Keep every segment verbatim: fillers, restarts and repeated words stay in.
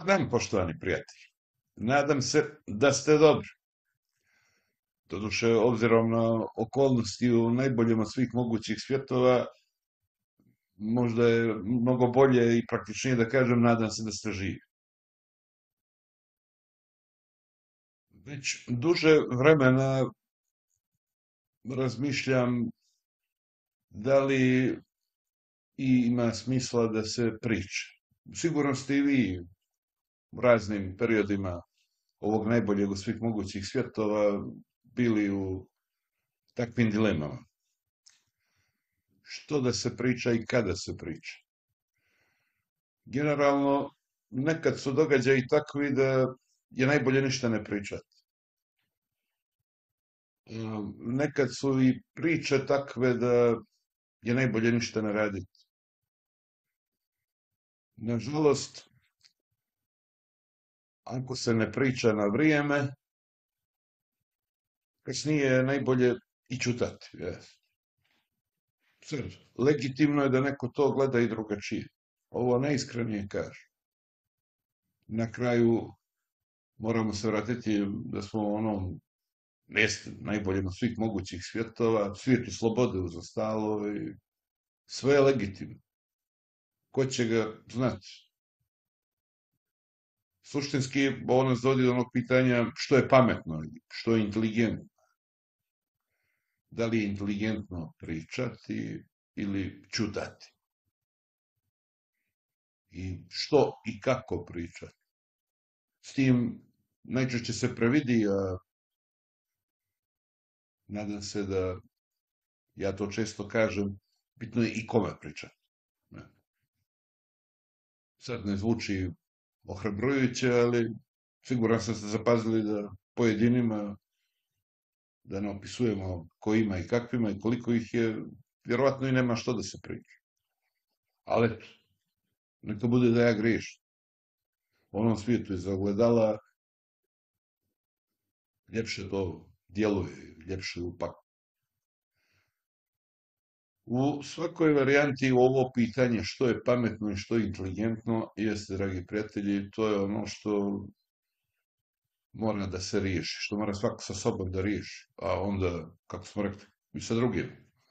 Dan, poštovani prijatelji. Nadam se da ste dobri. Doduše, obzirom na okolnosti u najboljem od svih mogućih svjetova, možda je mnogo bolje i praktičnije da kažem nadam se da ste živi. Već duže vremena razmišljam da li ima smisla da se priča. Sigurno ste i vi u raznim periodima ovog najboljeg od svih mogućih svjetova bili u takvim dilemama. Što da se priča i kada se priča. Generalno, nekad su događaji takvi da je najbolje ništa ne pričati. Nekad su i priče takve da je najbolje ništa ne raditi. Nažalost, ako se ne priča na vrijeme, kasnije je najbolje i ćutati. Sad, legitimno je da neko to gleda i drugačije. Ovo najiskrenije kaže. Na kraju moramo se vratiti da smo u onom mjestu najboljem od svih mogućih svjetova, svijetu slobode uz ostalo i sve je legitimno. Ko će ga znati? Suštinski, ovo nas dovodi do onog pitanja što je pametno, što je inteligentno. Da li je inteligentno pričati ili ćutati? I što i kako pričati? S tim najčešće se previdi, a nadam se da ja to često kažem, bitno je i kome pričati. Sad ne zvuči ohrabrujuće, ali siguran sam ste zapazili da pojedinima, da ne opisujemo ko ima i kakvima i koliko ih je, vjerovatno i nema što da se priča. Ali eto, neka bude da ja griješim. U onom svijetu je ogledala, ljepše to djeluje, ljepše upak. U svakoj varijanti ovo pitanje što je pametno i što je inteligentno jeste, dragi prijatelji, to je ono što mora da se riješi, što mora svako sa sobom da riješi, a onda, kako smo rekli, i sa drugim.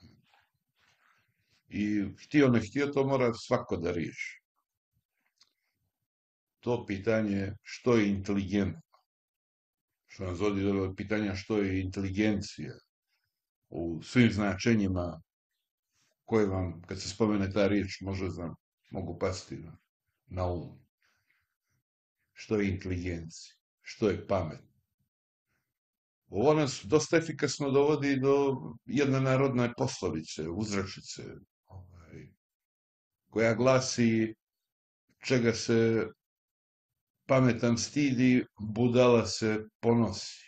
I htio ne htio, to mora svako da riješi. To pitanje što je inteligentno, što nas vodi do pitanja što je inteligencija u svim značenjima koje vam, kad se spomene ta riječ, može znam, mogu pasti na, na um. Što je inteligencija, što je pamet. Ovo nas dosta efikasno dovodi do jedne narodne poslovice, uzrečice, ovaj, koja glasi čega se pametan stidi, budala se ponosi.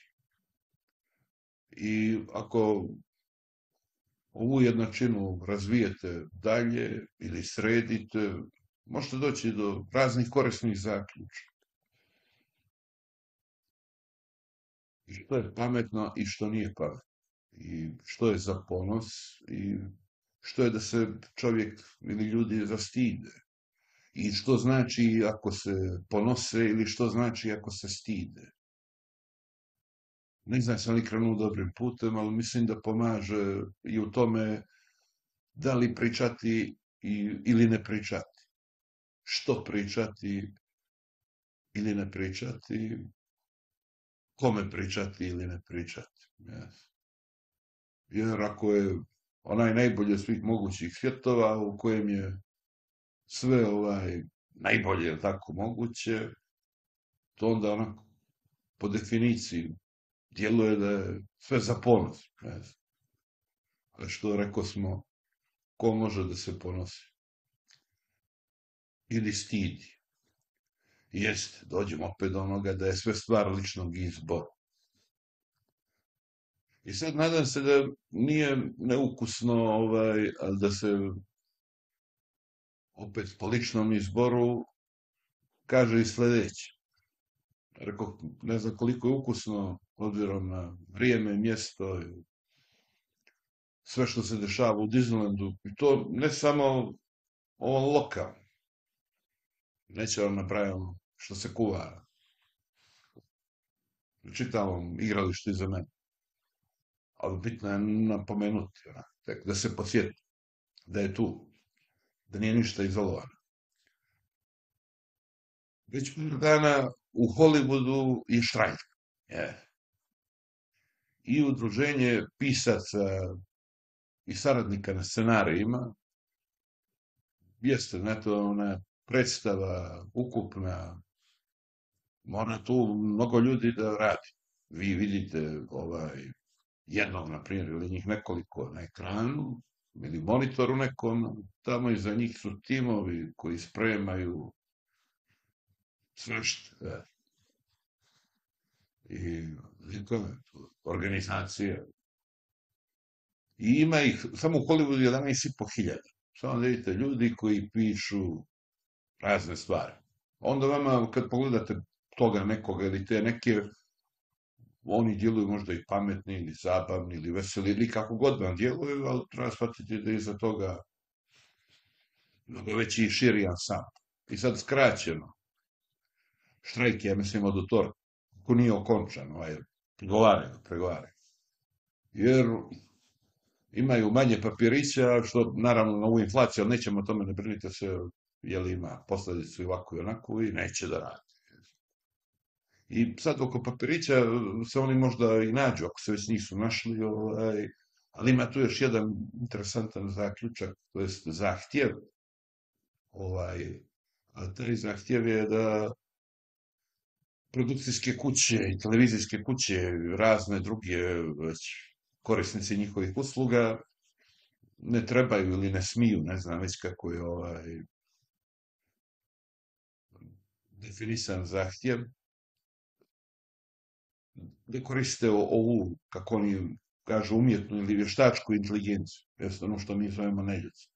I ako ovu jednačinu razvijete dalje ili sredite, možete doći do raznih korisnih zaključaka. I što je pametno i što nije pametno. I što je za ponos i što je da se čovjek ili ljudi zastide. I što znači ako se ponose ili što znači ako se stide. Ne znam sam li krenuo dobrim putem, ali mislim da pomaže i u tome da li pričati ili ne pričati. Što pričati ili ne pričati, kome pričati ili ne pričati. Jer ako je onaj najbolji od svih mogućih svjetova u kojem je sve ovaj najbolje tako moguće, to onda onako po definiciji djeluje da je sve za ponos. A što rekao smo, ko može da se ponosi? Ili stidi. Jeste, dođemo opet do onoga da je sve stvar ličnog izbora. I sad nadam se da nije neukusno, ovaj, da se opet po ličnom izboru kaže i sledeće. Rekao, ne znam koliko je ukusno, obzirom na vrijeme, mjesto, sve što se dešava u Disneylandu, i to ne samo ovo lokalno. Neće vam napraviti što se kuva. Čitavom igralištu iza mene. Ali bitno je napomenuti, da se podsjeti da je tu, da nije ništa izolovano. Već par dana u Hollywoodu je štrajk. I udruženje pisaca i saradnika na scenarijima jeste, znate, ona predstava ukupna, mora tu mnogo ljudi da radi. Vi vidite ovaj, jednog, na primjer, ili njih nekoliko na ekranu, ili monitoru nekom, tamo iza njih su timovi koji spremaju svašta. I organizacije. I ima ih, samo u Hollywoodu jedanaest i po hiljada. Samo da vidite, ljudi koji pišu razne stvari. Onda vama, kad pogledate toga nekoga ili te neke, oni djeluju možda i pametni, ili zabavni, ili veseli, ili kako god vam djeluju, ali treba shvatiti da iza toga mnogo veći i širi ansambl. I sad skraćeno, štrajk je, ja mislim, od utorka, ko nije okončan, ovaj, pregovaraju, pregovaraju. Jer imaju manje papirića, što naravno na ovu inflaciju, ali nećemo o tome, ne brinite se, je li ima posledicu i ovako i onako, i neće da radi. I sad oko papirića se oni možda i nađu, ako se već nisu našli, ovaj, ali ima tu još jedan interesantan zaključak, to jest zahtjev. Ovaj, a taj zahtjev je da produkcijske kuće i televizijske kuće, razne druge korisnici njihovih usluga, ne trebaju ili ne smiju, ne znam već kako je ovaj, definisan zahtjev, da koriste ovu, kako oni kažu, umjetnu ili vještačku inteligenciju, jest ono što mi zovemo neljudski.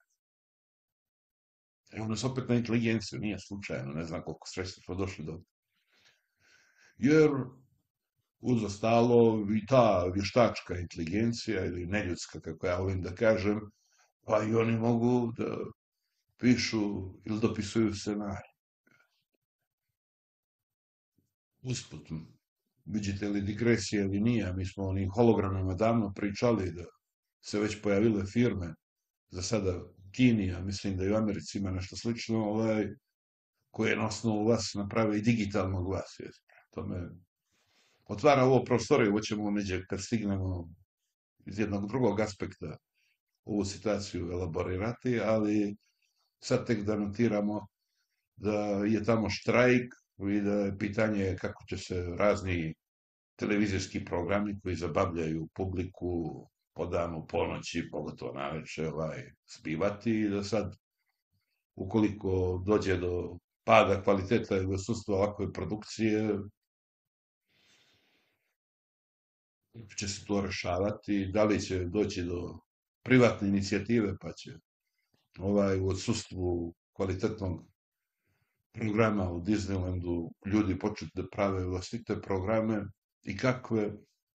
Evo nas opet na inteligenciju, nije slučajno, ne znam koliko srećno smo došli do. Jer uz ostalo i ta vještačka inteligencija ili neljudska, kako ja volim da kažem, pa i oni mogu da pišu ili dopisuju scenarij. Usput, vidite li digresija ili nije, mi smo onim hologramima davno pričali da se već pojavile firme, za sada Kini, a mislim da i u Americi ima nešto slično, ovaj, koje na osnovu vas naprave i digitalnog vas. To me otvara ovo prostore, ovo ćemo neđe kad stignemo iz jednog drugog aspekta ovu situaciju elaborirati, ali sad tek da notiramo da je tamo štrajk i da je pitanje kako će se razni televizijski programi koji zabavljaju publiku po danu, po noći, pogotovo naveče, ovaj, zbivati i da sad, ukoliko dođe do pada kvaliteta i odsustva ovakve produkcije, će se to rešavati, da li će doći do privatne inicijative, pa će ovaj, u odsustvu kvalitetnog programa u Disneylandu ljudi početi da prave vlastite programe i kakve.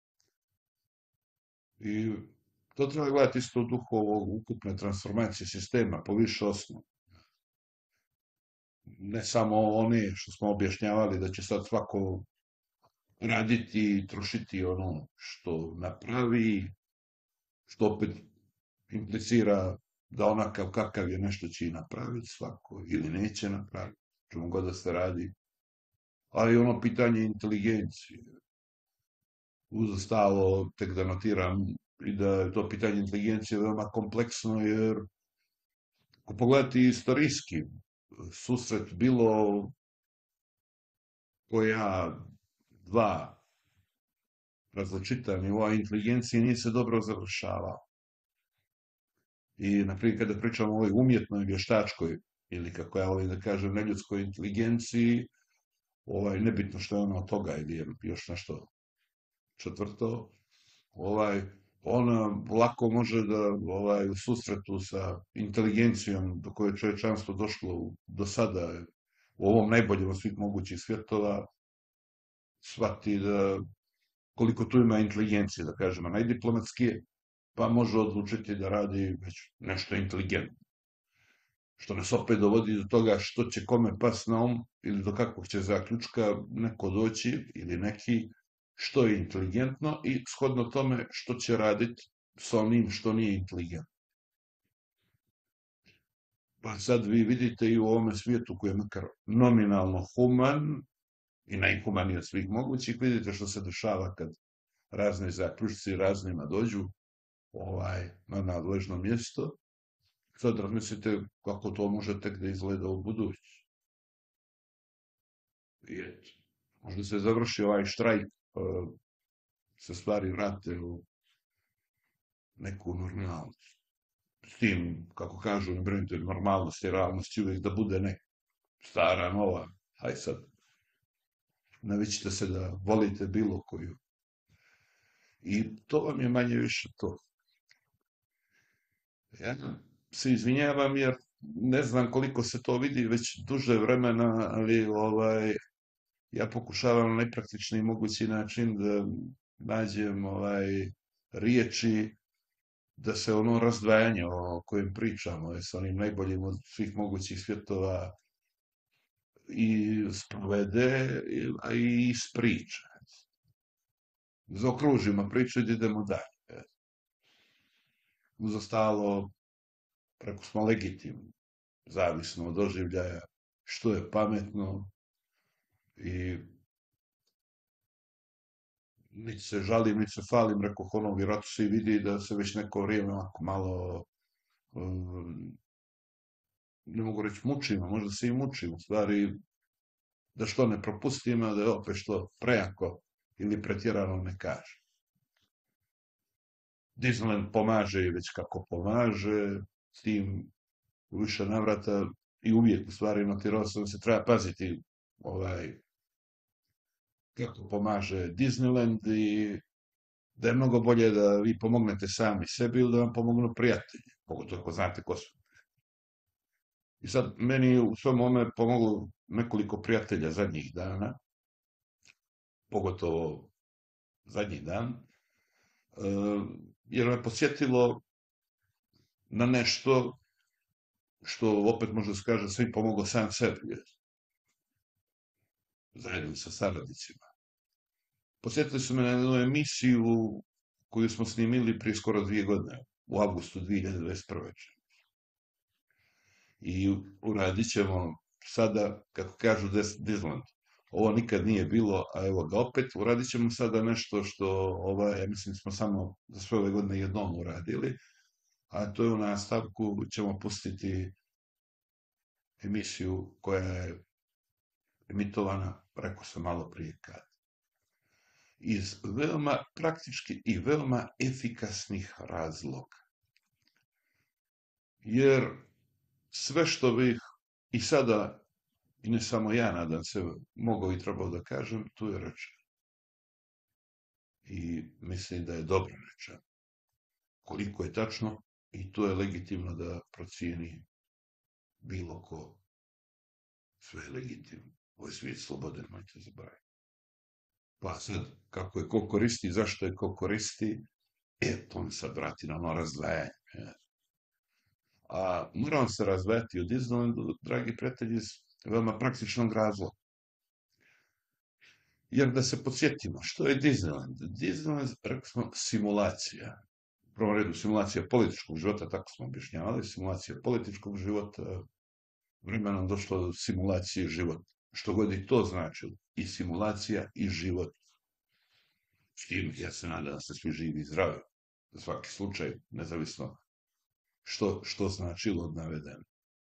I to treba gledati isto u duhu ovog ukupne transformacije sistema po više osnova. Ne samo one što smo objašnjavali da će sad svako raditi i trošiti ono što napravi, što opet implicira da onakav kakav je nešto će i napraviti svako ili neće napraviti, čemu god da se radi. Ali ono pitanje inteligencije. Uz ostalo, tek da notiram i da je to pitanje inteligencije veoma kompleksno, jer ako pogledati istorijski susret bilo koja dva različita nivoa inteligencije nije se dobro završavao. I, naprimjer, kada pričamo o ovoj umjetnoj vještačkoj, ili kako ja volim da kažem, neljudskoj inteligenciji, ovaj, nebitno što je ono od toga, ili je još nešto četvrto, ovaj, ona lako može da ovaj, u susretu sa inteligencijom do koje je čovječanstvo došlo do sada, u ovom najboljem od svih mogućih svjetova, shvati da koliko tu ima inteligencije, da kažemo, najdiplomatskije, pa može odlučiti da radi već nešto inteligentno. Što nas opet dovodi do toga što će kome pas na um ili do kakvog će zaključka neko doći ili neki što je inteligentno i shodno tome što će raditi sa onim što nije inteligentno. Pa sad vi vidite i u ovome svijetu koji je makar nominalno human i najhumaniji od svih mogućih, vidite što se dešava kad razni zaključci raznima dođu ovaj, na nadležno mjesto. Sad razmislite kako to može tek da izgleda u budući. Možda se završi ovaj štrajk, se stvari vrate u neku normalnost. S tim, kako kažu, ne brinite, normalnost i realnost će uvijek da bude ne stara, nova. Haj sad, navićite se da volite bilo koju. I to vam je manje više to. Ja se izvinjavam jer ne znam koliko se to vidi već duže vremena, ali ovaj, ja pokušavam na najpraktičniji mogući način da nađem ovaj, riječi da se ono razdvajanje o kojem pričamo je sa onim najboljim od svih mogućih svjetova i sprovede, a i ispriča. Zaokružimo priču i idemo dalje. Uz ostalo, preko smo legitimni, zavisno od doživljaja, što je pametno i niti se žalim, niti se falim, rekoh ono, vjerojatno se i vidi da se već neko vrijeme ovako malo, um, ne mogu reći mučimo, možda se i mučimo, stvari da što ne propustimo, da je opet što prejako ili pretjerano ne kaže. Disneyland pomaže i već kako pomaže, s tim u više navrata i uvijek u stvari notirao sam da se treba paziti ovaj, kako pomaže Disneyland i da je mnogo bolje da vi pomognete sami sebi ili da vam pomognu prijatelji, pogotovo ako znate ko su. I sad meni u svom ome pomoglo nekoliko prijatelja zadnjih dana, pogotovo zadnji dan, jer me podsjetilo na nešto što opet može da se kaže sam pomogao sam sebi, zajedno sa saradnicima. Posjetili su me na jednu emisiju koju smo snimili prije skoro dvije godine, u avgustu dve hiljade dvadeset prve. I uradit ćemo sada, kako kažu Disneyland, ovo nikad nije bilo, a evo ga opet, uradit ćemo sada nešto što, ovaj, ja mislim, smo samo za sve ove godine jednom uradili, a to je u nastavku, ćemo pustiti emisiju koja je emitovana, rekao sam malo prije kad. Iz veoma praktički i veoma efikasnih razloga. Jer sve što bih i sada, i ne samo ja, nadam se, mogao i trebao da kažem, tu je rečeno. I mislim da je dobro rečeno. Koliko je tačno, i to je legitimno da procijeni bilo ko. Sve je legitimno. Ovo je svijet slobode, nemojte zaboraviti. Pa sad, kako je ko koristi, zašto je ko koristi, e, to mi sad vrati na ono razdvajanje. A moram se razdvajati od Disneylandu, dragi prijatelji, iz veoma praktičnog razloga. Jer da se podsjetimo, što je Disneyland? Disneyland, rekao smo, simulacija. U prvom redu simulacija političkog života, tako smo objašnjavali, simulacija političkog života, vremenom došlo do simulacije života. Što god i to značilo, i simulacija i život. S tim, ja se nadam da ste svi živi i zdravi, za svaki slučaj, nezavisno što, što značilo od navedeno.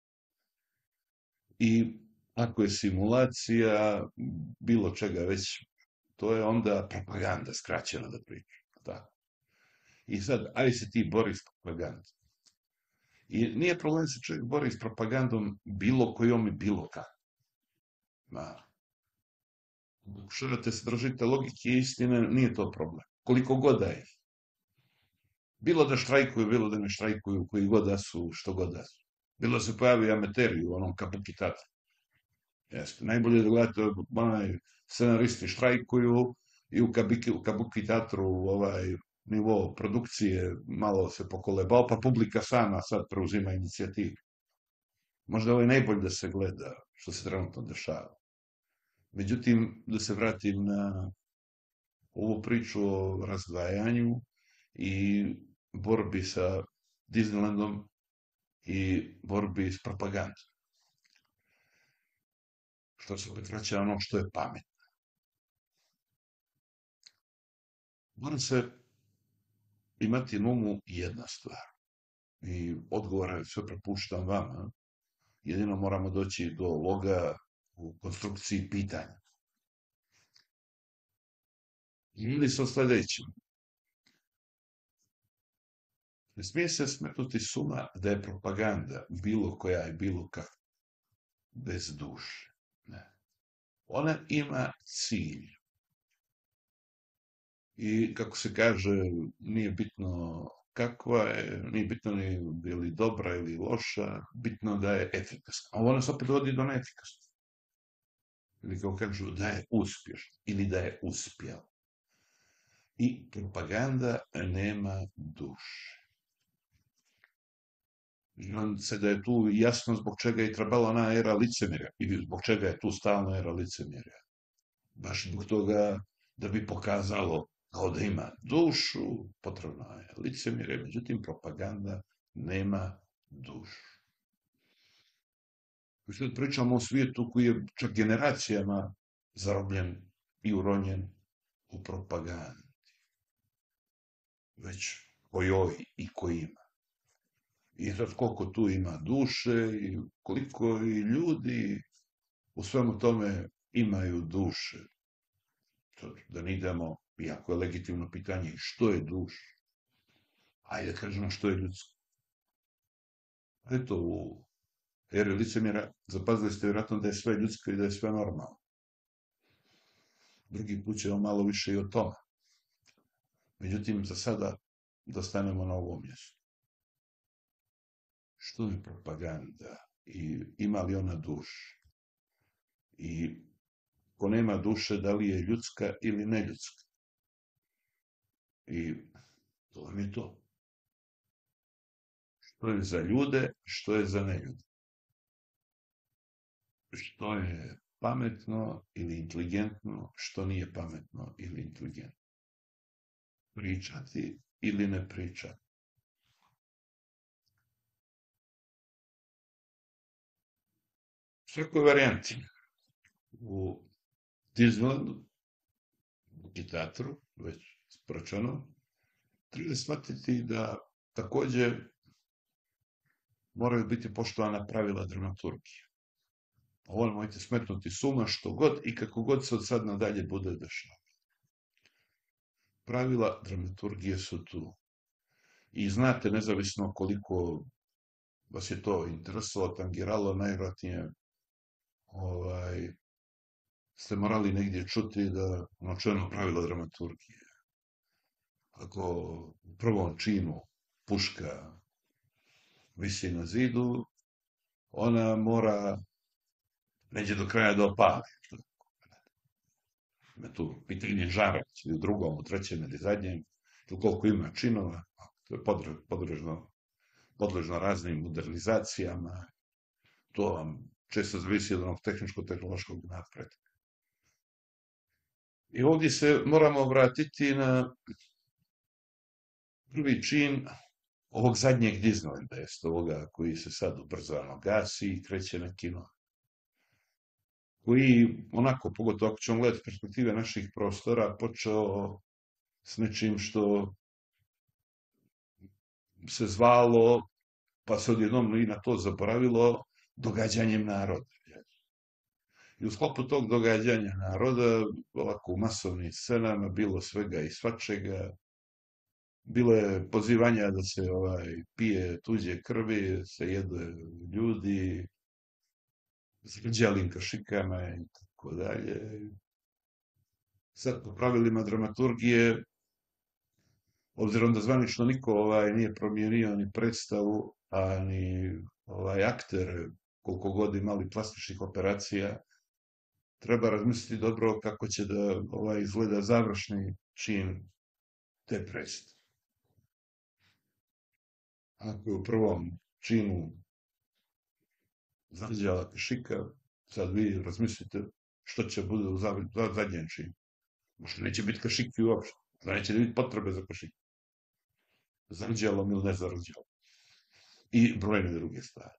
I ako je simulacija bilo čega već, to je onda propaganda, skraćeno da pričam. Tako. I sad, aj se ti bori s propagandom. I nije problem se čovjek bori s propagandom bilo kojom i bilo kako. Ma, pokušavate se držite logike i istine, nije to problem. Koliko god da je. Bilo da štrajkuju, bilo da ne štrajkuju, koji god da su, što god da su. Bilo da se pojavi amateri u onom Kabuki teatru. Jeste. Najbolje da gledate, onaj, scenaristi štrajkuju i u Kabuki, u Kabuki teatru ovaj nivo produkcije malo se pokolebao, pa publika sama sad preuzima inicijativu. Možda ovo je najbolje da se gleda što se trenutno dešava. Međutim, da se vratim na ovu priču o razdvajanju i borbi sa Disneylandom i borbi s propagandom. Što se opet vraća na ono što je pamet. Mora se imati na umu jedna stvar. I odgovore sve prepuštam vama. Jedino moramo doći do ovoga u konstrukciji pitanja. Ili se o sledećem. Ne smije se smetnuti suma da je propaganda, bilo koja je bilo kakva, bez duše. Ne. Ona ima cilj. I, kako se kaže, nije bitno kakva je, nije bitno ni je li dobra ili loša, bitno da je efikasna. A ona se opet dovodi do neefikasnosti. Ili kao kažu da je uspješna, ili da je uspjela. I propaganda nema duše. Želim se da je tu jasno zbog čega je trebala ona era licemirja, ili zbog čega je tu stalno era licemirja. Baš zbog toga da bi pokazalo kao da ima dušu, potrebno je licemirje, međutim propaganda nema dušu. Sad pričamo o svijetu koji je čak generacijama zarobljen i uronjen u propagandi. Već ko joj i ko ima. I sad koliko tu ima duše i koliko i ljudi u svemu tome imaju duše. Da ne idemo, iako je legitimno pitanje, što je duša? Ajde da kažemo što je ljudsko. Eto, u eri licemjera zapazili ste vjerojatno da je sve ljudsko i da je sve normalno. Drugi put ćemo malo više i o tome. Međutim, za sada da stanemo na ovom mjestu. Što je propaganda i ima li ona dušu? I ko nema duše, da li je ljudska ili neljudska? I to vam je to. Što je za ljude, što je za neljude? Što je pametno ili inteligentno, što nije pametno ili inteligentno? Pričati ili ne pričati? U svakoj varijanti. U Disneylandu, u Kitatoru, već spračano, treba shvatiti da takođe moraju biti poštovana pravila dramaturgije. Ovo nemojte smetnuti suma što god i kako god se od sad nadalje bude dešava. Pravila dramaturgije su tu. I znate, nezavisno koliko vas je to interesovalo, tangiralo, najvjerojatnije ovaj, ste morali negdje čuti da ono čujeno pravilo dramaturgije. Ako u prvom činu puška visi na zidu, ona mora neđe do kraja da opali. Ima tu pitanje žara, ili u drugom, u trećem ili zadnjem, ili koliko ima činova, to je podrežno, podležno raznim modernizacijama, to vam često zavisi od onog tehničko-tehnološkog napretka. I ovdje se moramo vratiti na prvi čin ovog zadnjeg Disneylanda, jest ovoga koji se sad ubrzano gasi i kreće na kino. Koji, onako, pogotovo ako ćemo gledati perspektive naših prostora, počeo s nečim što se zvalo, pa se odjednom i na to zaboravilo, događanjem naroda. I u sklopu tog događanja naroda, ovako u masovnim scenama, bilo svega i svačega, bilo je pozivanja da se ovaj, pije tuđe krvi, se jede ljudi, s rđalim kašikama i tako dalje. Sad po pravilima dramaturgije, obzirom da zvanično niko ovaj, nije promijenio ni predstavu, a ni ovaj, akter, koliko god imali plastičnih operacija, treba razmisliti dobro kako će da ovaj, izgleda završni čin te predstave. Ako je u prvom činu Zađala kašika, sad vi razmislite što će bude u zadnjem činu. Možda neće biti kašiki uopšte, da neće biti potrebe za kašiki. Zarđalom ili ne zarđalom. I brojne druge stvari.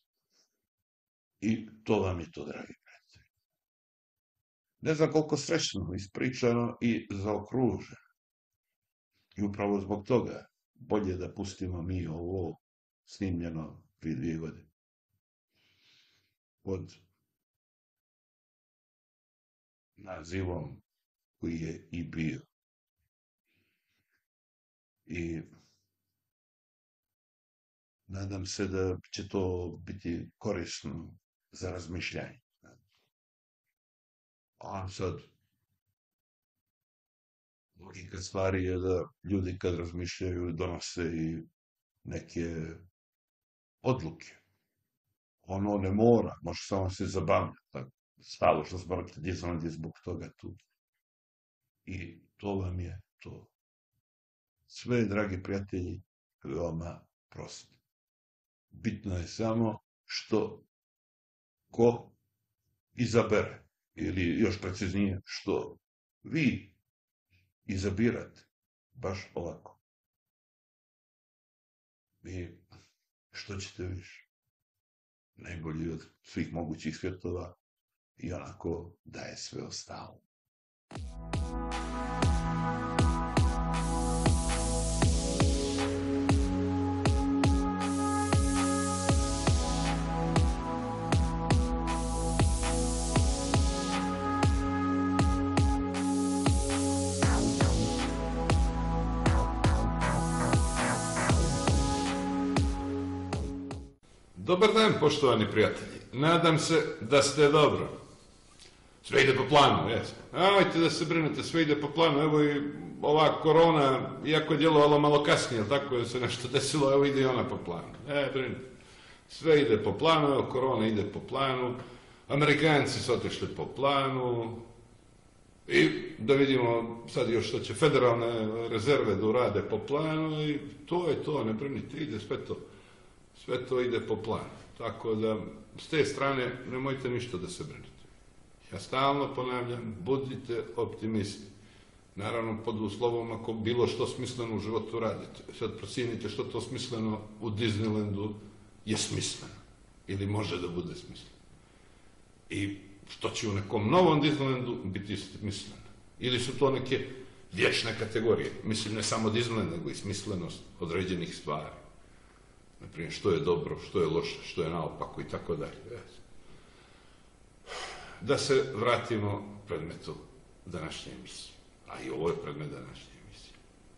I to vam je to, dragi prijatelji. Ne znam koliko srećno ispričano i zaokruženo. I upravo zbog toga bolje da pustimo mi ovo snimljeno prije dvije godine. Pod nazivom koji je i bio. I nadam se da će to biti korisno za razmišljanje. A sad, logika stvari je da ljudi kad razmišljaju donose i neke odluke. Ono ne mora, može samo se zabavljati. Stalo što smo rekli, Disneyland je zbog toga tu. I to vam je to. Sve, dragi prijatelji, veoma prosto. Bitno je samo što ko izabere, ili još preciznije, što vi izabirate baš ovako. I što ćete više? Najbolji od svih mogućih svjetova i onako da je sve ostalo. Dobar dan, poštovani prijatelji. Nadam se da ste dobro. Sve ide po planu, jes. Ajte da se brinete, sve ide po planu. Evo i ova korona, iako je djelovalo malo kasnije, tako je se nešto desilo, evo ide i ona po planu. E, brinite. Sve ide po planu, evo korona ide po planu. Amerikanci su otišli po planu. I da vidimo sad još što će federalne rezerve da urade po planu i to je to, ne brinite, ide sve to. Sve to ide po planu. Tako da, s te strane, nemojte ništa da se brinete. Ja stalno ponavljam, budite optimisti. Naravno, pod uslovom ako bilo što smisleno u životu radite. Sad procijenite što to smisleno u Disneylandu je smisleno. Ili može da bude smisleno. I što će u nekom novom Disneylandu biti smisleno. Ili su to neke vječne kategorije. Mislim, ne samo Disneyland, nego i smislenost određenih stvari. Naprimjer, što je dobro, što je loše, što je naopako i tako dalje. Da se vratimo predmetu današnje emisije. A i ovo je predmet današnje emisije.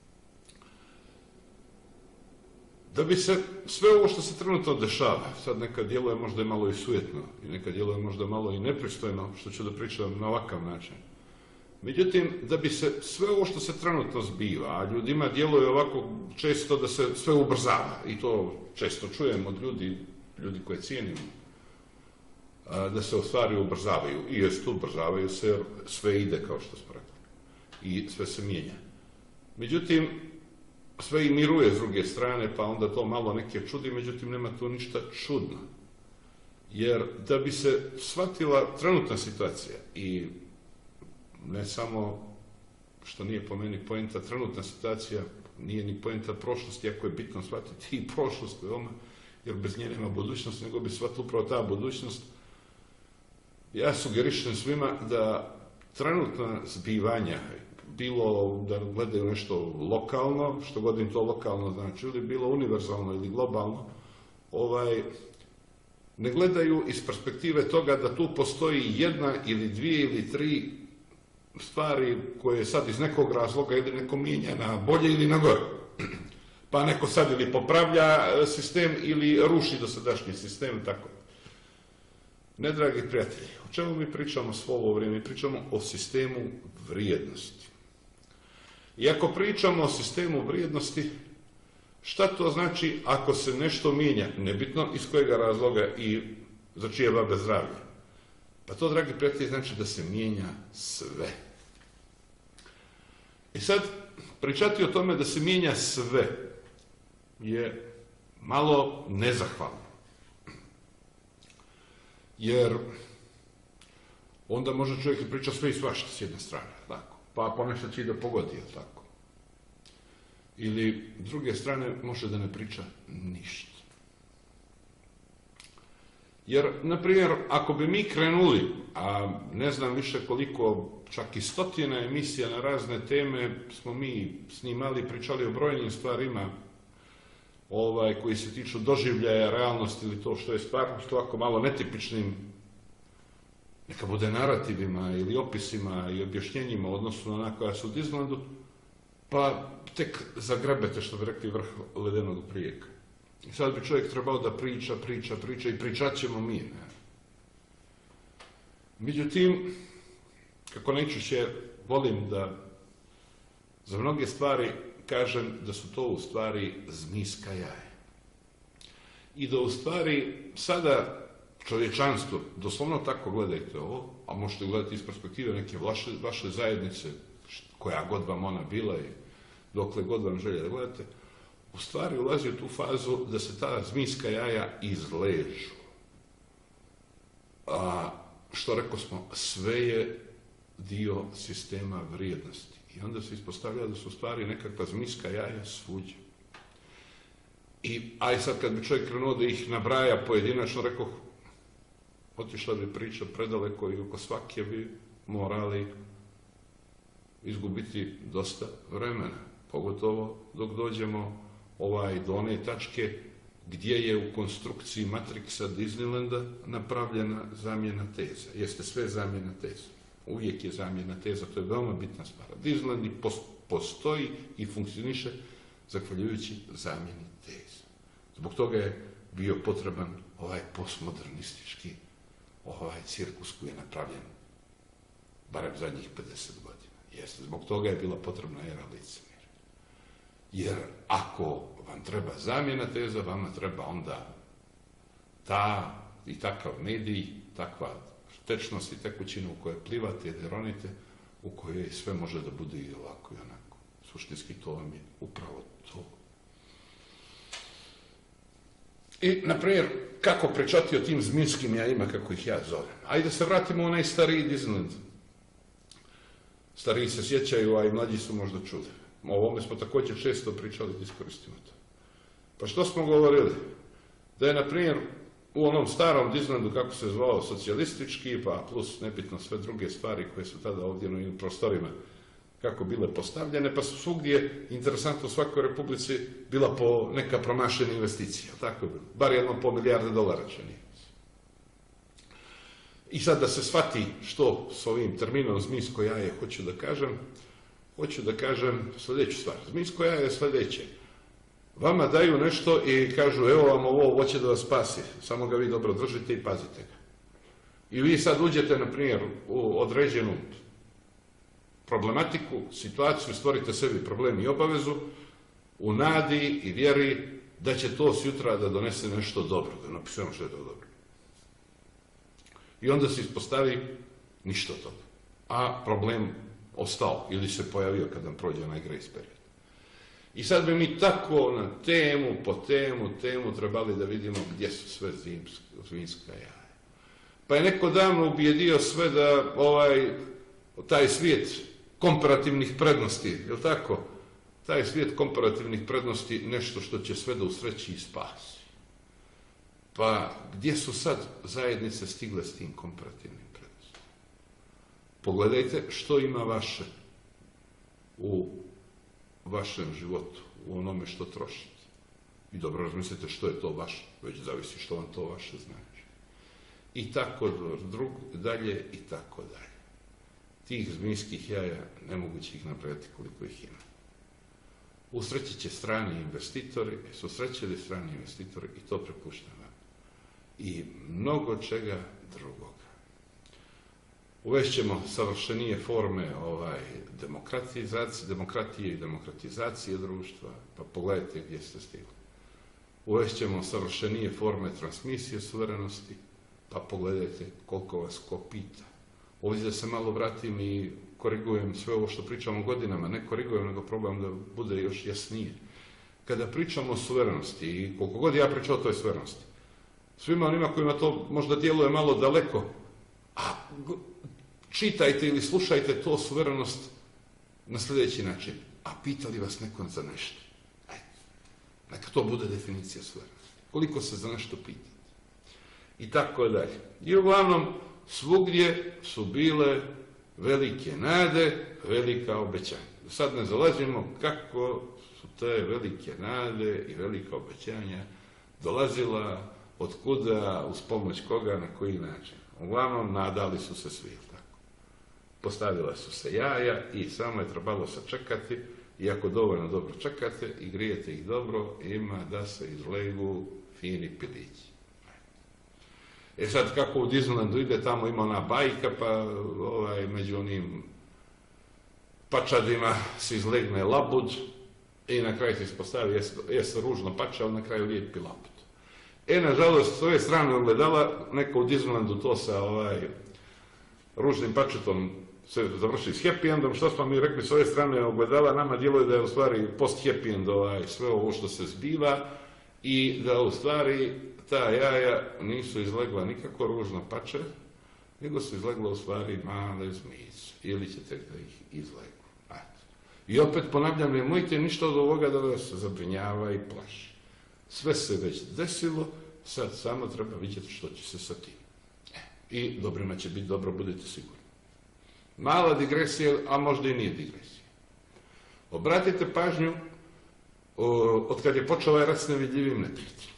Da bi se sve ovo što se trenutno dešava, sad nekad djeluje možda i malo i sujetno, i nekad djeluje možda malo i nepristojno, što ću da pričam na ovakav način. Međutim, da bi se sve ovo što se trenutno zbiva, a ljudima djeluje ovako često da se sve ubrzava, i to često čujem od ljudi, ljudi koje cijenimo, da se u stvari ubrzavaju, i jest ubrzavaju se, jer sve ide kao što smo rekli, i sve se mijenja. Međutim, sve i miruje s druge strane, pa onda to malo neke čudi, međutim, nema tu ništa čudno. Jer da bi se shvatila trenutna situacija i ne samo što nije po meni poenta trenutna situacija, nije ni poenta prošlosti, ako je bitno shvatiti i prošlost veoma, jer bez nje nema budućnost, nego bi shvatila upravo ta budućnost. Ja sugerišem svima da trenutna zbivanja, bilo da gledaju nešto lokalno, što god im to lokalno znači, ili bilo univerzalno ili globalno, ovaj, ne gledaju iz perspektive toga da tu postoji jedna ili dvije ili tri stvari koje sad iz nekog razloga ili neko mijenja na bolje ili na gore. Pa neko sad ili popravlja sistem ili ruši dosadašnji sistem, tako. Ne, dragi prijatelji, o čemu mi pričamo svo ovo vrijeme? Mi pričamo o sistemu vrijednosti. I ako pričamo o sistemu vrijednosti, šta to znači ako se nešto mijenja, nebitno iz kojega razloga i za čije babe zdravlje? Pa to, dragi prijatelji, znači da se mijenja sve. I sad, pričati o tome da se mijenja sve je malo nezahvalno. Jer onda može čovjek priča sve i svašta s jedne strane, tako. Pa ponešto će i da pogodi, je tako. Ili, s druge strane, može da ne priča ništa. Jer, na primjer, ako bi mi krenuli, a ne znam više koliko, čak i stotina emisija na razne teme, smo mi snimali, pričali o brojnim stvarima ovaj, koji se tiču doživljaja, realnosti ili to što je stvarno, što ovako malo netipičnim, neka bude narativima ili opisima i objašnjenjima u odnosu na ona koja su u Disneylandu, pa tek zagrebete, što bi rekli, vrh ledenog brijega. I sad bi čovjek trebao da priča, priča, priča i pričat ćemo mi. Ne? Međutim, kako najčešće volim da za mnoge stvari kažem da su to u stvari zmijska jaja. I da u stvari sada čovječanstvo, doslovno tako gledajte ovo, a možete gledati iz perspektive neke vaše, vaše zajednice, koja god vam ona bila i dokle god vam želje da gledate, u stvari ulazi u tu fazu da se ta zmijska jaja izležu. A što rekao smo, sve je dio sistema vrijednosti. I onda se ispostavlja da su u stvari nekakva zmijska jaja svuđa. I, aj sad kad bi čovjek krenuo da ih nabraja pojedinačno, rekao, otišla bi priča predaleko i oko svake bi morali izgubiti dosta vremena. Pogotovo dok dođemo ovaj, do one tačke gdje je u konstrukciji Matrixa Disneylanda napravljena zamjena teza. Jeste sve zamjena teza. Uvijek je zamjena teza, to je veoma bitna stvar. Disneyland postoji i funkcioniše zahvaljujući zamjeni teza. Zbog toga je bio potreban ovaj postmodernistički ovaj cirkus koji je napravljen barem zadnjih pedeset godina. Jeste, zbog toga je bila potrebna era licemjerja. Jer ako vam treba zamjena teza, vama treba onda ta i takav medij, takva tečnost i tekućina u kojoj plivate i ronite, u kojoj sve može da bude i ovako i onako. Suštinski to vam je upravo to. I, na primjer, kako pričati o tim zmijskim jajima, kako ih ja zovem? Ajde se vratimo u onaj stariji Disneyland. Stariji se sjećaju, a i mlađi su možda čuli. O ovome smo također često pričali da iskoristimo to. Pa što smo govorili? Da je, na primjer, u onom starom Disneylandu, kako se zvao, socijalistički, pa plus nebitno sve druge stvari koje su tada ovdje na ovim prostorima kako bile postavljene, pa su svugdje, interesantno u svakoj republici, bila po neka promašena investicija. Tako je bilo. Bar jedno po milijarde dolara će nije. I sad da se shvati što s ovim terminom zmijsko jaje hoću da kažem, hoću da kažem sljedeću stvar. Zmijsko jaje je sljedeće. Vama daju nešto i kažu, evo vam ovo, ovo će da vas spasi, samo ga vi dobro držite i pazite ga. I vi sad uđete, na primjer, u određenu problematiku, situaciju, stvorite sebi problem i obavezu, u nadi i vjeri da će to sutra da donese nešto dobro, da napisujemo što je to dobro. I onda se ispostavi ništa od toga. A problem ostao ili se pojavio kad nam prođe onaj grace period. I sad bi mi tako na temu, po temu, temu trebali da vidimo gdje su sve zmijska jaja. Pa je neko davno ubijedio sve da ovaj, taj svijet komparativnih prednosti, je li tako? Taj svijet komparativnih prednosti nešto što će sve da usreći i spasi. Pa gdje su sad zajednice stigle s tim komparativnim prednostima? Pogledajte što ima vaše u vašem životu, u onome što trošite. I dobro razmislite što je to vaše, već zavisi što vam to vaše znači. I tako drug, dalje i tako dalje. Tih zmijskih jaja nemoguće ih napraviti koliko ih ima. Usreći će strani investitori, susrećeli strani investitori i to prepuštam vam. I mnogo čega drugoga. Uvešćemo savršenije forme ovaj, demokratizacije, demokratije i demokratizacije društva, pa pogledajte gdje ste stigli. Uvešćemo savršenije forme transmisije suverenosti, pa pogledajte koliko vas ko pita. Ovdje da se malo vratim i korigujem sve ovo što pričamo godinama, ne korigujem, nego probam da bude još jasnije. Kada pričamo o suverenosti, i koliko god ja pričao o toj suverenosti, svima onima kojima to možda djeluje malo daleko, a čitajte ili slušajte to suverenost na sljedeći način. A pita li vas neko za nešto? Ajde, neka to bude definicija suverenosti. Koliko se za nešto pitate. I tako dalje. I uglavnom, svugdje su bile velike nade, velika obećanja. Sad ne zalazimo kako su te velike nade i velika obećanja dolazila, od kuda, uz pomoć koga, na koji način. Uglavnom, nadali su se svi, tako. Postavila su se jaja i samo je trebalo sačekati, i ako dovoljno dobro čekate i grijete ih dobro, ima da se izlegu fini pilići. E sad, kako u Disneylandu ide, tamo ima ona bajka, pa ovaj, među onim pačadima se izlegne labud i na kraju se ispostavi, jes, jes ružno pača, ali na kraju lijepi labud. E, nažalost, s ove strane ogledala, neko u Disneylandu to sa ovaj, ružnim pačetom se završi s happy endom. Što smo mi rekli s ove strane ogledala, nama djeluje da je u stvari post happy end ovaj, sve ovo što se zbiva i da u stvari ta jaja nisu izlegla nikako ružno pače, nego su izlegla u stvari male zmijice. Ili ćete da ih izlegu. I opet ponavljam, nemojte ništa od ovoga da vas zabrinjava i plaši. Sve se već desilo, sad samo treba vidjeti što će se sa tim. E, I dobrima će biti dobro, budete sigurni. Mala digresija, a možda i nije digresija. Obratite pažnju, od kad je počeo ovaj rat s nevidljivim neprijateljem.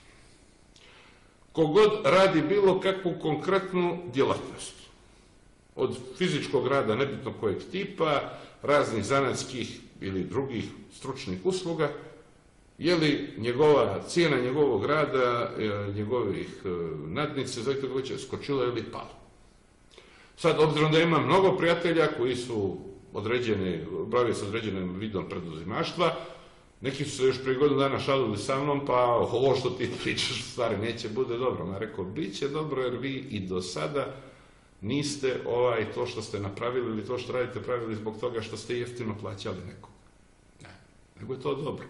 Kogod radi bilo kakvu konkretnu djelatnost, od fizičkog rada, nebitno kojeg tipa, raznih zanatskih ili drugih stručnih usluga, je li njegova cijena njegovog rada, njegovih nadnice, za to će skočila ili pala. Sad, obzirom da ima mnogo prijatelja koji su određeni, bavili se određenim vidom preduzimaštva, neki su se još prije godinu dana šalili sa mnom, pa ovo što ti pričaš stvari neće bude dobro. Ma rekao, bit će dobro jer vi i do sada niste ovaj, to što ste napravili ili to što radite pravili zbog toga što ste jeftino plaćali nekog. Ne, nego je to dobro.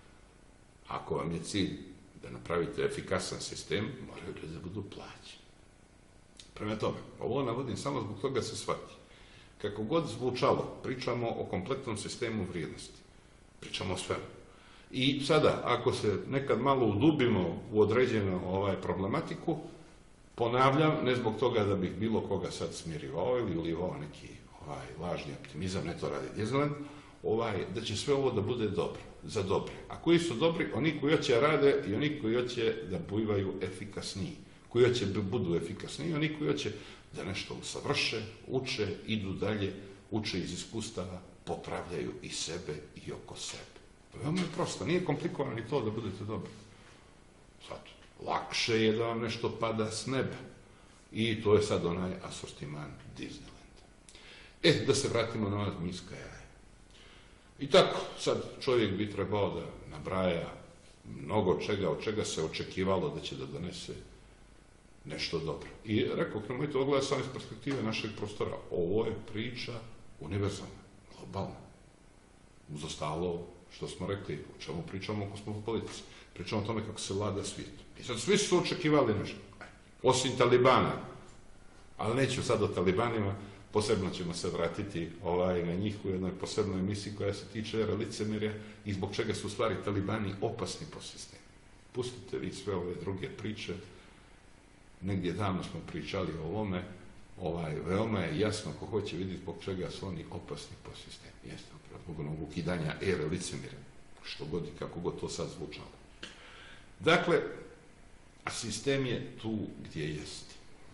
Ako vam je cilj da napravite efikasan sistem, moraju ljudi da budu plaćeni. Prema tome, ovo navodim samo zbog toga se shvati. Kako god zvučalo, pričamo o kompletnom sistemu vrijednosti. Pričamo o svemu. I sada, ako se nekad malo udubimo u određenu ovaj, problematiku, ponavljam, ne zbog toga da bih bilo koga sad smirivao ili ulivao neki ovaj, lažni optimizam, ne to radi Disneyland, ovaj, da će sve ovo da bude dobro, za dobre. A koji su dobri? Oni koji hoće rade i oni koji hoće da bivaju efikasniji. Koji hoće da budu efikasniji i oni koji hoće da nešto usavrše, uče, idu dalje, uče iz iskustava, popravljaju i sebe i oko sebe. Veoma je prosto, nije komplikovano ni to da budete dobri. Sad, lakše je da vam nešto pada s neba. I to je sad onaj asortiman Disneylanda. E, da se vratimo na ova zmijska jaja. I tako, sad čovjek bi trebao da nabraja mnogo čega, od čega se očekivalo da će da donese nešto dobro. I rekao, nemojte ogledati samo iz perspektive našeg prostora. Ovo je priča univerzalna, globalna. Uz ostalo, što smo rekli, o čemu pričamo ako smo u politici. Pričamo o tome kako se vlada svijet. I sad svi su očekivali nešto. Osim Talibana. Ali neću sad o Talibanima, posebno ćemo se vratiti ovaj, na njih u jednoj posebnoj emisiji koja se tiče era licemerja i zbog čega su u stvari Talibani opasni po sistemu. Pustite vi sve ove druge priče. Negdje davno smo pričali o ovome. Ovaj, veoma je jasno ko hoće vidjeti zbog čega su oni opasni po sistemu. Jeste, zbog onog ukidanja ere licemerja. Što god i kako god to sad zvučalo. Dakle, sistem je tu gdje jeste.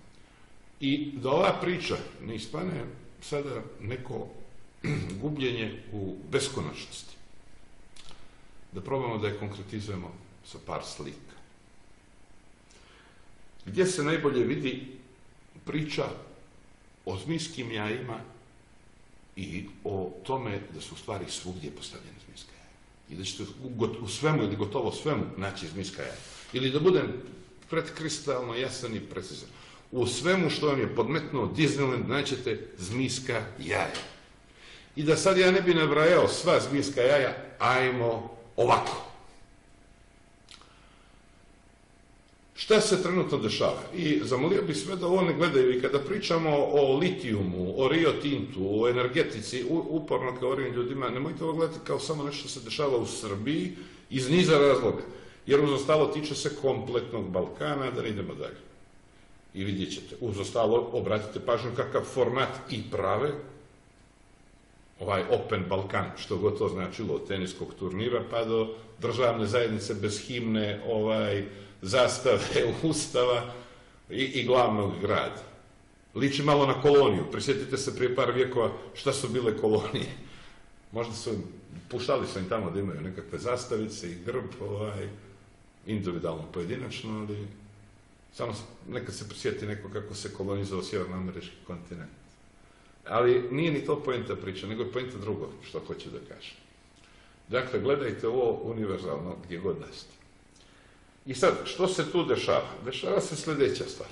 I da ova priča ne ispane sada neko gubljenje u beskonačnosti. Da probamo da je konkretizujemo sa par slika. Gdje se najbolje vidi priča o zmijskim jajima i o tome da su u stvari svugdje postavljene zmijske jaja. I da ćete u svemu ili gotovo svemu naći zmijska jaja. Ili da budem predkristalno jasan i precizan. U svemu što vam je podmetnuo Disneyland naćete zmijska jaja. I da sad ja ne bi nabrajao sva zmijska jaja, ajmo ovako. Šta šta se trenutno dešava? I zamolio bih sve da ovo ne gledaju i kada pričamo o litijumu, o Rio Tintu, o energetici, uporno kao ovim ljudima, nemojte ovo gledati kao samo nešto što se dešava u Srbiji iz niza razloga. Jer uz ostalo tiče se kompletnog Balkana, da ne idemo dalje. I vidjet ćete, uz ostalo obratite pažnju kakav format i prave, ovaj Open Balkan, što god to značilo, od teniskog turnira pa do državne zajednice bez himne, ovaj, zastave, ustava i, i glavnog grada. Liči malo na koloniju. Prisjetite se prije par vijekova šta su bile kolonije. Možda su, puštali su im tamo da imaju nekakve zastavice i grb, ovaj, individualno, pojedinačno, ali samo neka se prisjeti neko kako se kolonizovao sjevernoamerički kontinent. Ali nije ni to poenta priča, nego je poenta drugo što hoću da kažem. Dakle, gledajte ovo univerzalno gdje god da ste. I sad, što se tu dešava? Dešava se sljedeća stvar.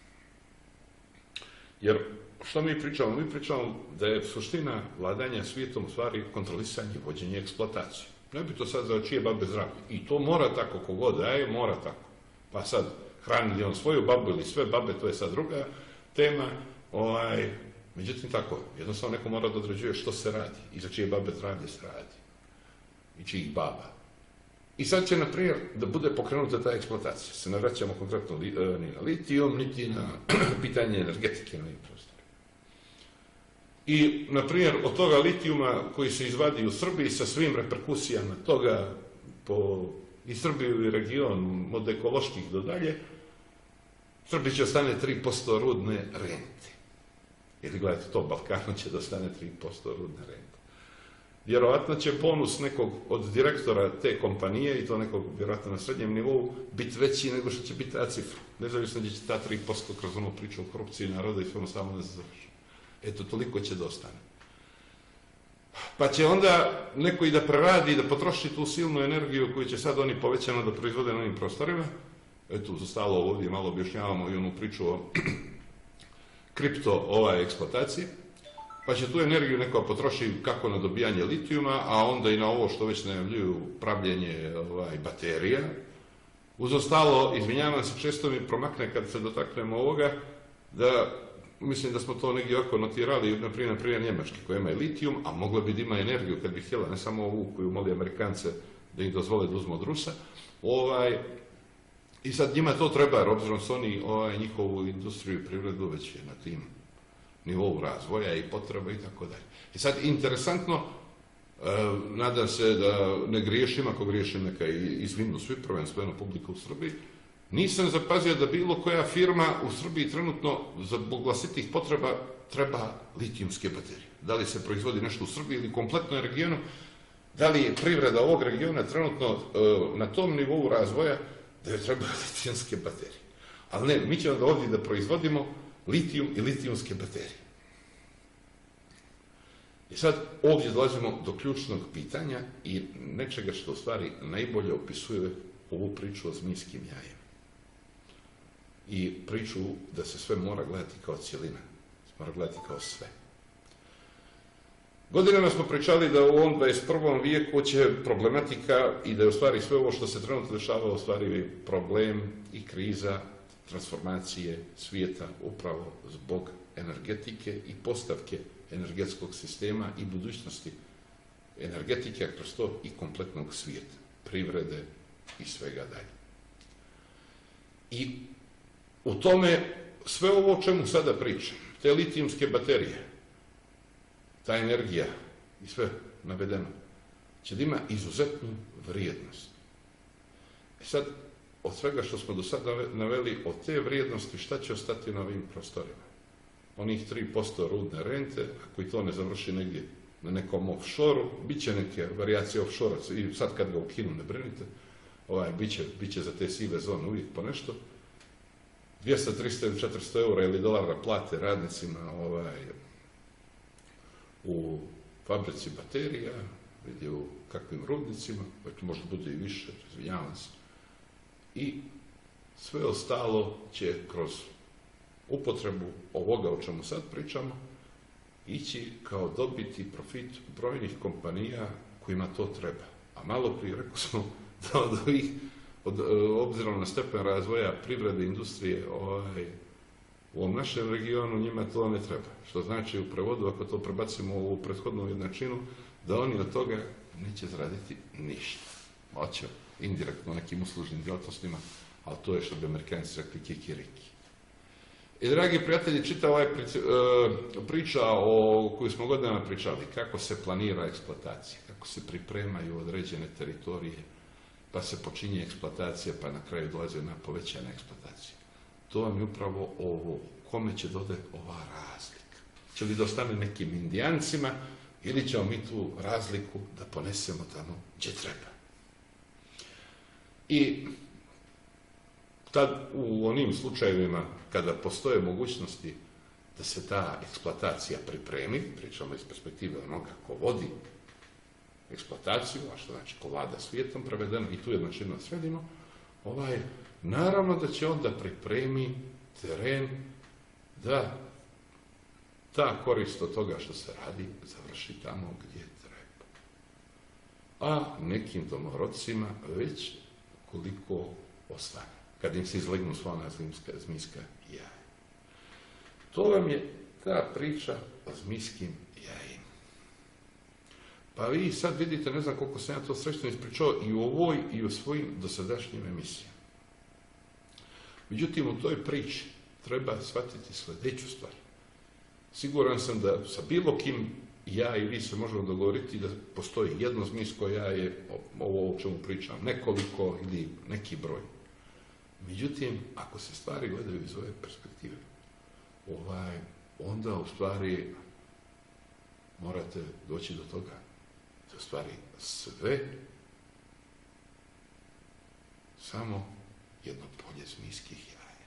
Jer, što mi pričamo? Mi pričamo da je suština vladanja svijetom u stvari kontrolisanje, vođenje, eksploatacije. Ne bi to sad za čije babe zdravlje. I to mora tako, kogod daje, mora tako. Pa sad, hranili on svoju babu ili sve babe, to je sad druga tema. Ovaj, međutim, tako, jednostavno neko mora da određuje što se radi i za čije babe zdravlje se radi. I čijih baba. I sad će, na primjer, da bude pokrenuta ta eksploatacija. Se ne vraćamo konkretno li, e, ni na litijum, niti na pitanje energetike na ovim prostorima. I, na primjer, od toga litijuma koji se izvadi u Srbiji sa svim reperkusijama toga po i Srbiju i region od ekoloških do dalje, Srbiji će ostane tri posto rudne rente. Jer gledajte, to Balkanu će da ostane tri posto rudne rente. Vjerovatno će bonus nekog od direktora te kompanije, i to nekog vjerovatno na srednjem nivou, biti veći nego što će biti ta cifra. Nezavisno gdje će ta tri posto kroz ono priču o korupciji naroda i sve ono samo ne završi. Eto, toliko će da ostane. Pa će onda neko i da preradi i da potroši tu silnu energiju koju će sad oni povećano da proizvode na ovim prostorima. Eto, za stalo ovdje malo objašnjavamo i onu priču o kripto ovaj eksploataciji. Pa će tu energiju neko potroši kako na dobijanje litijuma, a onda i na ovo što već najavljuju pravljenje ovaj, baterija. Uz ostalo, izvinjavam se, često mi promakne kad se dotaknemo ovoga, da mislim da smo to negdje ovako notirali, na primjer, na primjer Njemački koja ima litijum, a mogla bi da ima energiju kad bi htjela, ne samo ovu koju moli Amerikance da ih dozvole da uzmu od Rusa. Ovaj, I sad njima to treba, jer obzirom su oni ovaj, njihovu industriju i privredu već je na tim nivou razvoja i potreba i tako dalje. I sad, interesantno, e, nadam se da ne griješim, ako griješim neka i izvinu svi, prvenstveno publika u Srbiji, nisam zapazio da bilo koja firma u Srbiji trenutno za vlastitih potreba treba litijumske baterije. Da li se proizvodi nešto u Srbiji ili kompletno regionu, da li je privreda ovog regiona trenutno e, na tom nivou razvoja da je treba litijumske baterije. Ali ne, mi ćemo da ovdje da proizvodimo litijum i litijumske baterije. I sad ovdje dolazimo do ključnog pitanja i nečega što u stvari najbolje opisuje ovu priču o zmijskim jajima. I priču da se sve mora gledati kao cjelina, se mora gledati kao sve. Godinama smo pričali da u ovom dvadeset prvom vijeku će problematika i da je u stvari sve ovo što se trenutno dešava u stvari problem i kriza transformacije svijeta upravo zbog energetike i postavke energetskog sistema i budućnosti energetike, a kroz to i kompletnog svijeta, privrede i svega dalje. I u tome sve ovo o čemu sada pričam, te litijumske baterije, ta energija i sve navedeno, će da ima izuzetnu vrijednost. I sad, od svega što smo do sada naveli, od te vrijednosti šta će ostati na ovim prostorima? Onih tri posto rudne rente, ako i to ne završi negdje na nekom offshore-u, bit će neke varijacije offshore-a, i sad kad ga ukinu, ne brinite, ovaj, bit će, bit će za te sive zone uvijek po nešto, dvjesto, tristo ili četiristo eura ili dolara plate radnicima ovaj, u fabrici baterija, vidi u kakvim rudnicima, možda bude i više, izvinjavam se. I sve ostalo će kroz upotrebu ovoga o čemu sad pričamo ići kao dobiti profit brojnih kompanija kojima to treba. A malo prije rekao smo da od ovih od, obzirom na stepen razvoja privrede, industrije, ovaj, u ovom našem regionu njima to ne treba. Što znači u prevodu, ako to prebacimo u prethodnu jednačinu, da oni od toga neće zaraditi ništa. Hoće indirektno nekim uslužnim djelatnostima, ali to je što bi Amerikanci rekli kikiriki. I dragi prijatelji, čita ovaj priča o koju smo godinama pričali, kako se planira eksploatacija, kako se pripremaju određene teritorije, pa se počinje eksploatacija, pa na kraju dolaze na povećane eksploatacije. To vam je upravo ovo, kome će dode ova razlika. Će li da ostane nekim Indijancima ili ćemo mi tu razliku da ponesemo tamo gdje treba. I tad u onim slučajevima kada postoje mogućnosti da se ta eksploatacija pripremi, pričamo iz perspektive onoga ko vodi eksploataciju, a što znači ko vlada svijetom prevedeno, i tu jednačinu sredimo, ovaj, naravno da će onda pripremi teren da ta korist od toga što se radi završi tamo gdje treba. A nekim domorodcima već koliko ostane, kad im se izlegnu sva ona zmijska, zmijska jaja. To vam je ta priča o zmijskim jajima. Pa vi sad vidite, ne znam koliko sam ja to srećno ispričao i u ovoj i u svojim dosadašnjim emisijama. Međutim, u toj priči treba shvatiti sljedeću stvar. Siguran sam da sa bilo kim ja i vi se možemo dogovoriti da postoji jedno zmijsko jaje, ovo o čemu pričam, nekoliko ili neki broj. Međutim, ako se stvari gledaju iz ove perspektive, ovaj, onda u stvari morate doći do toga da u stvari sve samo jedno polje zmijskih jaja.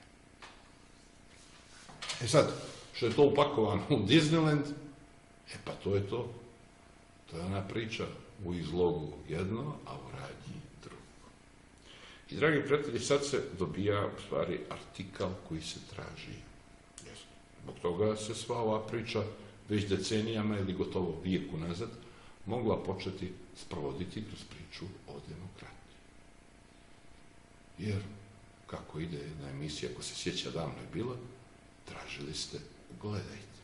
E sad, što je to upakovano u Disneyland, e pa to je to. To je ona priča u izlogu jedno, a u radnji drugo. I, dragi prijatelji, sad se dobija u stvari artikal koji se traži. Zbog toga se sva ova priča već decenijama ili gotovo vijeku nazad mogla početi sprovoditi kroz priču o demokratiji. Jer, kako ide jedna emisija, ako se sjeća davno je bila, tražili ste, gledajte.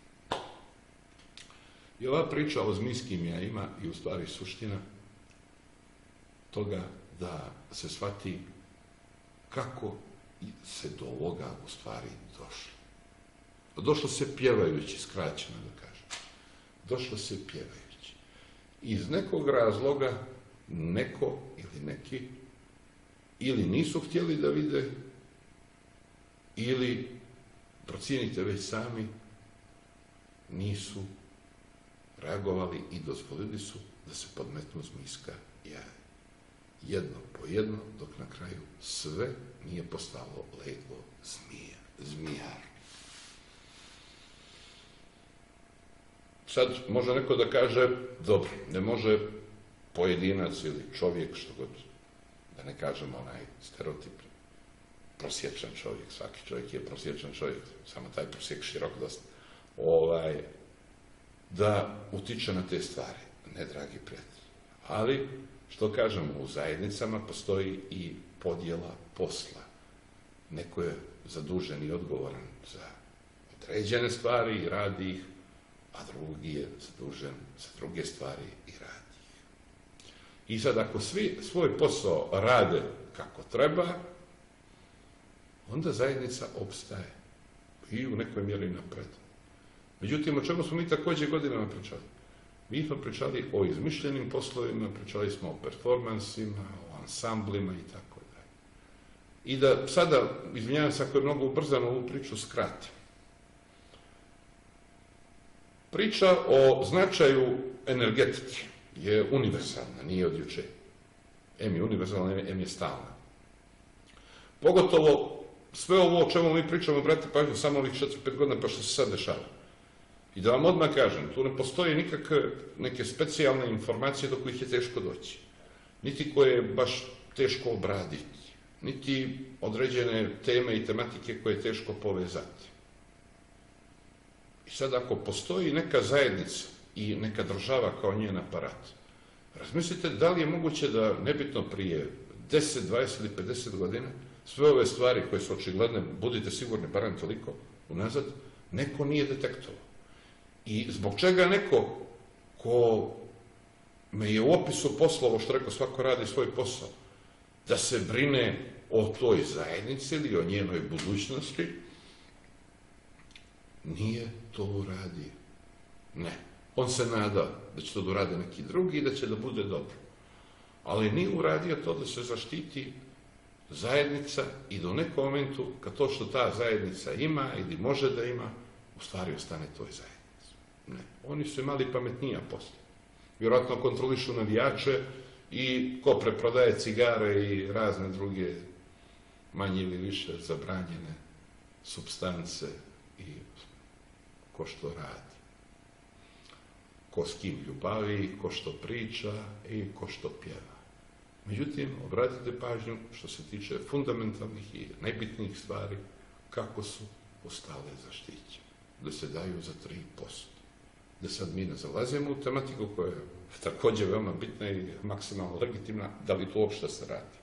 I ova priča o zmijskim jajima je u stvari suština toga da se shvati kako se do ovoga u stvari došlo. Došlo se pjevajući, skraćeno da kažem. Došlo se pjevajući. Iz nekog razloga neko ili neki ili nisu htjeli da vide, ili, procijenite već sami, nisu reagovali i dozvolili su da se podmetnu zmijska jaja. Jedno po jedno, dok na kraju sve nije postalo leglo zmija, zmijar. Sad može neko da kaže, dobro, ne može pojedinac ili čovjek, što god, da ne kažemo onaj stereotip, prosječan čovjek, svaki čovjek je prosječan čovjek, samo taj prosjek širok dosta, ovaj, da utiče na te stvari, ne, dragi prijatelji. Ali, što kažemo, u zajednicama postoji i podjela posla. Neko je zadužen i odgovoran za određene stvari i radi ih, a drugi je zadužen za druge stvari i radi ih. I sad, ako svi svoj posao rade kako treba, onda zajednica opstaje i u nekoj mjeri napred. Međutim, o čemu smo mi također godinama pričali? Mi smo pričali o izmišljenim poslovima, pričali smo o performansima, o ansamblima i tako dalje. I da sada, izvinjavam se ako je mnogo ubrzano ovu priču, skratim. Priča o značaju energetike je univerzalna, nije od juče. Em je univerzalna, em je stalna. Pogotovo sve ovo o čemu mi pričamo, brate, pažnju, samo ovih četiri pet godina, pa što se sad dešava. I da vam odmah kažem, tu ne postoje nikakve neke specijalne informacije do kojih je teško doći. Niti koje je baš teško obraditi. Niti određene teme i tematike koje je teško povezati. I sad ako postoji neka zajednica i neka država kao njen aparat, razmislite da li je moguće da nebitno prije deset, dvadeset ili pedeset godina, sve ove stvari koje su očigledne, budite sigurni, barem toliko unazad, neko nije detektovao. I zbog čega neko ko me je u opisu posla, što rekao, svako radi svoj posao, da se brine o toj zajednici ili o njenoj budućnosti, nije to uradio. Ne. On se nada da će to da urade neki drugi i da će da bude dobro. Ali nije uradio to da se zaštiti zajednica i da u nekom momentu, kad to što ta zajednica ima ili može da ima, u stvari ostane toj zajednici. Ne. Oni su imali pametnija posle. Vjerojatno kontrolišu navijače i ko preprodaje cigare i razne druge manje ili više zabranjene supstance i ko što radi. Ko s kim ljubavi, ko što priča i ko što pjeva. Međutim, obratite pažnju što se tiče fundamentalnih i najbitnijih stvari, kako su ostale zaštićene. Da se daju za tri posto. Da sad mi ne zalazimo u tematiku koja je također veoma bitna i maksimalno legitimna, da li to uopšte se radi.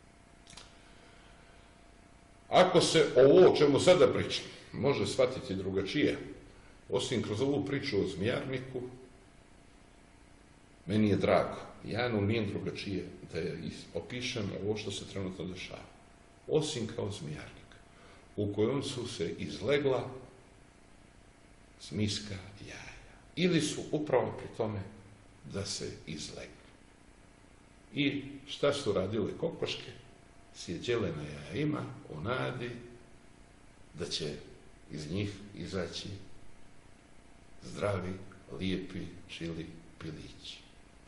Ako se ovo o čemu sada pričam može shvatiti drugačije, osim kroz ovu priču o zmijarniku, meni je drago, ja ne umijem drugačije da je opišem ovo što se trenutno dešava, osim kao zmijarnik, u kojem su se izlegla zmijska jaja. Ili su upravo pri tome da se izlegnu. I šta su radile kokoške? Sjeđele na jajima u nadi da će iz njih izaći zdravi, lijepi, čili pilići.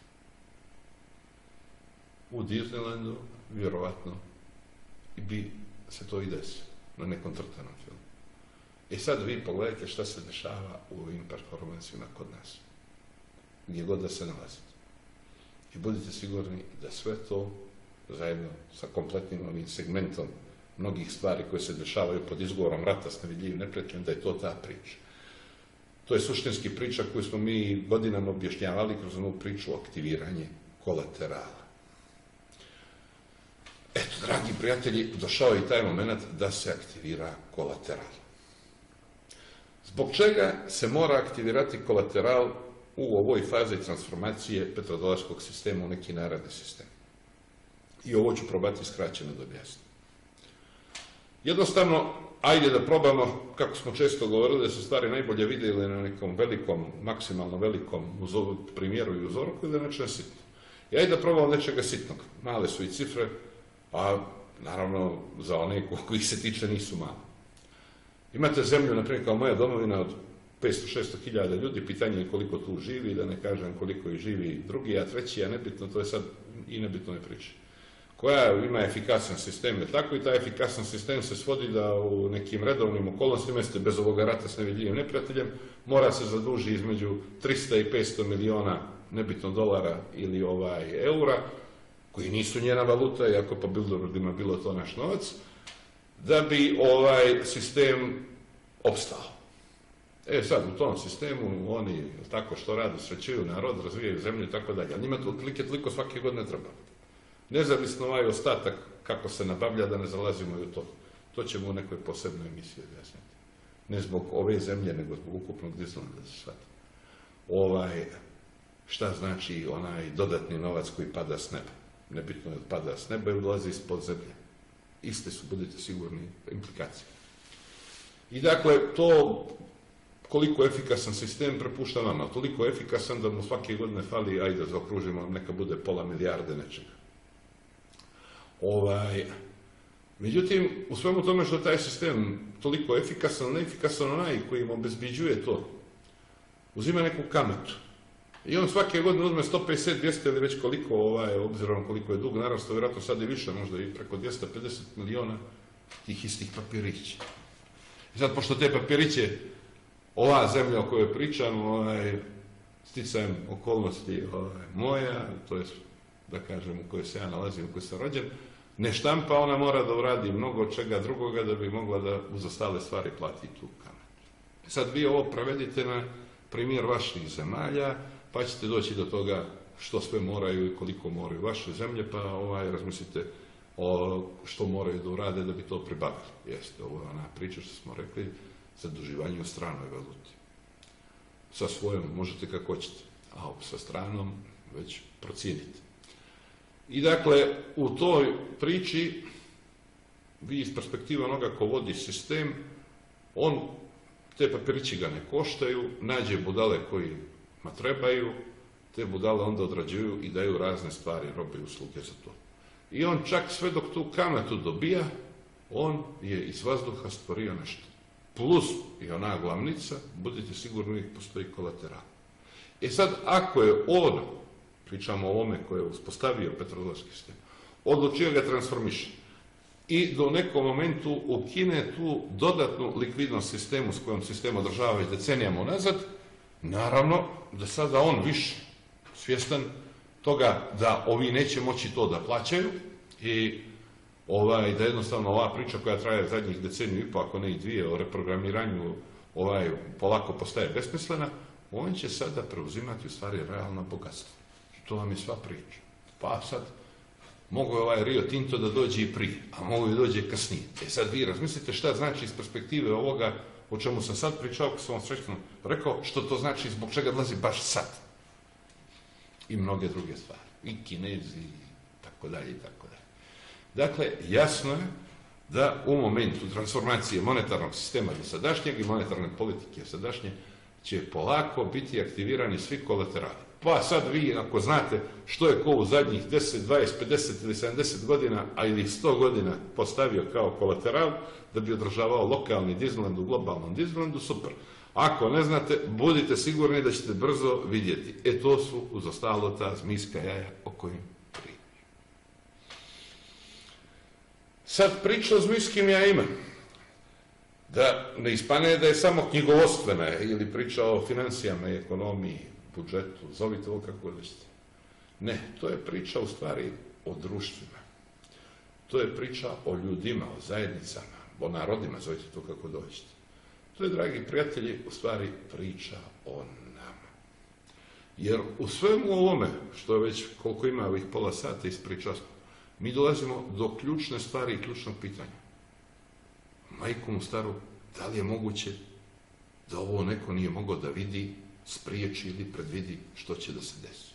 U Disneylandu vjerovatno bi se to i desilo na nekom crtanom filmu. E sad vi pogledajte šta se dešava u ovim performansima kod nas. Gdje god da se nalazite. I budite sigurni da sve to zajedno sa kompletnim ovim segmentom mnogih stvari koje se dešavaju pod izgovorom rata s nevidljivim neprijateljem, da je to ta priča. To je suštinski priča koju smo mi godinama objašnjavali kroz onu priču o aktiviranje kolaterala. Eto, dragi prijatelji, došao je i taj moment da se aktivira kolateral. Zbog čega se mora aktivirati kolateral u ovoj fazi transformacije petrodolarskog sistema u neki naredni sistem? I ovo ću probati skraćeno da objasnim. Jednostavno, ajde da probamo, kako smo često govorili, da se stvari najbolje vidjeli na nekom velikom, maksimalno velikom primjeru i uzorku i da nečem sitno. I ajde da probamo nečega sitnog. Male su i cifre, a naravno za one kojih se tiče nisu male. Imate zemlju, na primjer, kao moja domovina od petsto do šesto hiljada ljudi, pitanje je koliko tu živi, da ne kažem koliko i živi drugi, a treći, a nebitno, to je sad i nebitno ne priči. Koja ima efikasan sistem, je tako, i taj efikasan sistem se svodi da u nekim redovnim okolnostima, jeste bez ovoga rata s nevidljivim neprijateljem, mora se zaduži između trista i petsto miliona, nebitno dolara ili ovaj eura, koji nisu njena valuta, iako po Bilderbergima bilo to naš novac, da bi ovaj sistem opstao. E sad, u tom sistemu oni tako što rade, srećuju narod, razvijaju zemlju i tako dalje. Ali njima to otprilike toliko svake godine treba. Nezavisno ovaj ostatak kako se nabavlja, da ne zalazimo i u to. To ćemo u nekoj posebnoj emisiji objasniti. Ne zbog ove zemlje, nego zbog ukupnog Disneylanda, da se shvati. Ovaj, šta znači onaj dodatni novac koji pada s neba? Nebitno je da pada s neba ili dolazi ispod zemlje. Iste su, budite sigurni, implikacije. I dakle, to koliko efikasan sistem prepušta nama, toliko efikasan da mu svake godine fali, ajde zaokružimo, neka bude pola milijarde nečega. Ovaj, međutim, u svemu tome što je taj sistem toliko efikasan, neefikasan onaj koji im obezbiđuje to, uzima neku kamatu. I on svake godine uzme sto pedeset, dvjesto ili već koliko, ovaj, obzirom koliko je dug narastao, vjerojatno sad i više, možda i preko dvjesto pedeset miliona tih istih papirića. I sad, pošto te papiriće, ova zemlja o kojoj pričam, ovaj, sticajem okolnosti ovaj, moja, to je, da kažem, u kojoj se ja nalazim, u kojoj sam rođen, ne štampa, ona mora da uradi mnogo čega drugoga da bi mogla da uz ostale stvari plati tu kamatu. Sad vi ovo prevedite na primjer vaših zemalja, pa ćete doći do toga što sve moraju i koliko moraju vaše zemlje, pa ovaj, razmislite o što moraju da urade da bi to pribavili. Jeste, ovo je ona priča što smo rekli, zaduživanje u stranoj valuti. Sa svojom možete kako hoćete, a sa stranom već procijenite. I dakle, u toj priči, vi iz perspektive onoga ko vodi sistem, on, te papirići ga ne koštaju, nađe budale kojima trebaju, te budale onda odrađuju i daju razne stvari, robe i usluge za to. I on čak sve dok tu kamatu dobija, on je iz vazduha stvorio nešto. Plus i ona glavnica, budite sigurni, uvijek postoji kolateral. E sad, ako je on, pričamo o ovome koje je uspostavio petrodolarski sistem, odlučio ga transformiše i do nekom momentu ukine tu dodatnu likvidnost sistemu s kojom sistem održava već decenijama unazad, naravno da sada on više svjestan toga da ovi neće moći to da plaćaju i ovaj, da jednostavno ova priča koja traje zadnjih deceniju i po, ako ne i dvije, o reprogramiranju ovaj, polako postaje besmislena, on će sada preuzimati u stvari realno bogatstvo. I to vam je sva priča. Pa sad, mogu je ovaj Rio Tinto da dođe i prije, a mogu i dođe kasnije. E sad vi razmislite šta znači iz perspektive ovoga o čemu sam sad pričao, kad sam vam srećno rekao, što to znači zbog čega dolazi baš sad. I mnoge druge stvari. I Kinezi, i tako dalje, i tako dalje. Dakle, jasno je da u momentu transformacije monetarnog sistema dosadašnjeg i monetarne politike sadašnje će polako biti aktivirani svi kolaterali. Pa sad vi, ako znate što je ko u zadnjih deset, dvadeset, pedeset ili sedamdeset godina, a ili sto godina postavio kao kolateral da bi održavao lokalni Disneyland u globalnom Disneylandu, super. Ako ne znate, budite sigurni da ćete brzo vidjeti. E to su uz ostalo ta zmijska jaja o kojim pričam. Sad priča o zmijskim jajima. Da ne ispane da je samo knjigovodstvena ili priča o financijama i ekonomiji, budžetu, zovite ovo kako hoćete. Ne, to je priča u stvari o društvima. To je priča o ljudima, o zajednicama, o narodima, zovite to kako dođete. To je, dragi prijatelji, u stvari priča o nama. Jer u svemu ovome, što je već koliko ima ovih pola sata ispriča, mi dolazimo do ključne stvari i ključnog pitanja. Majku mu staru, da li je moguće da ovo neko nije mogao da vidi, spriječi ili predvidi što će da se desi.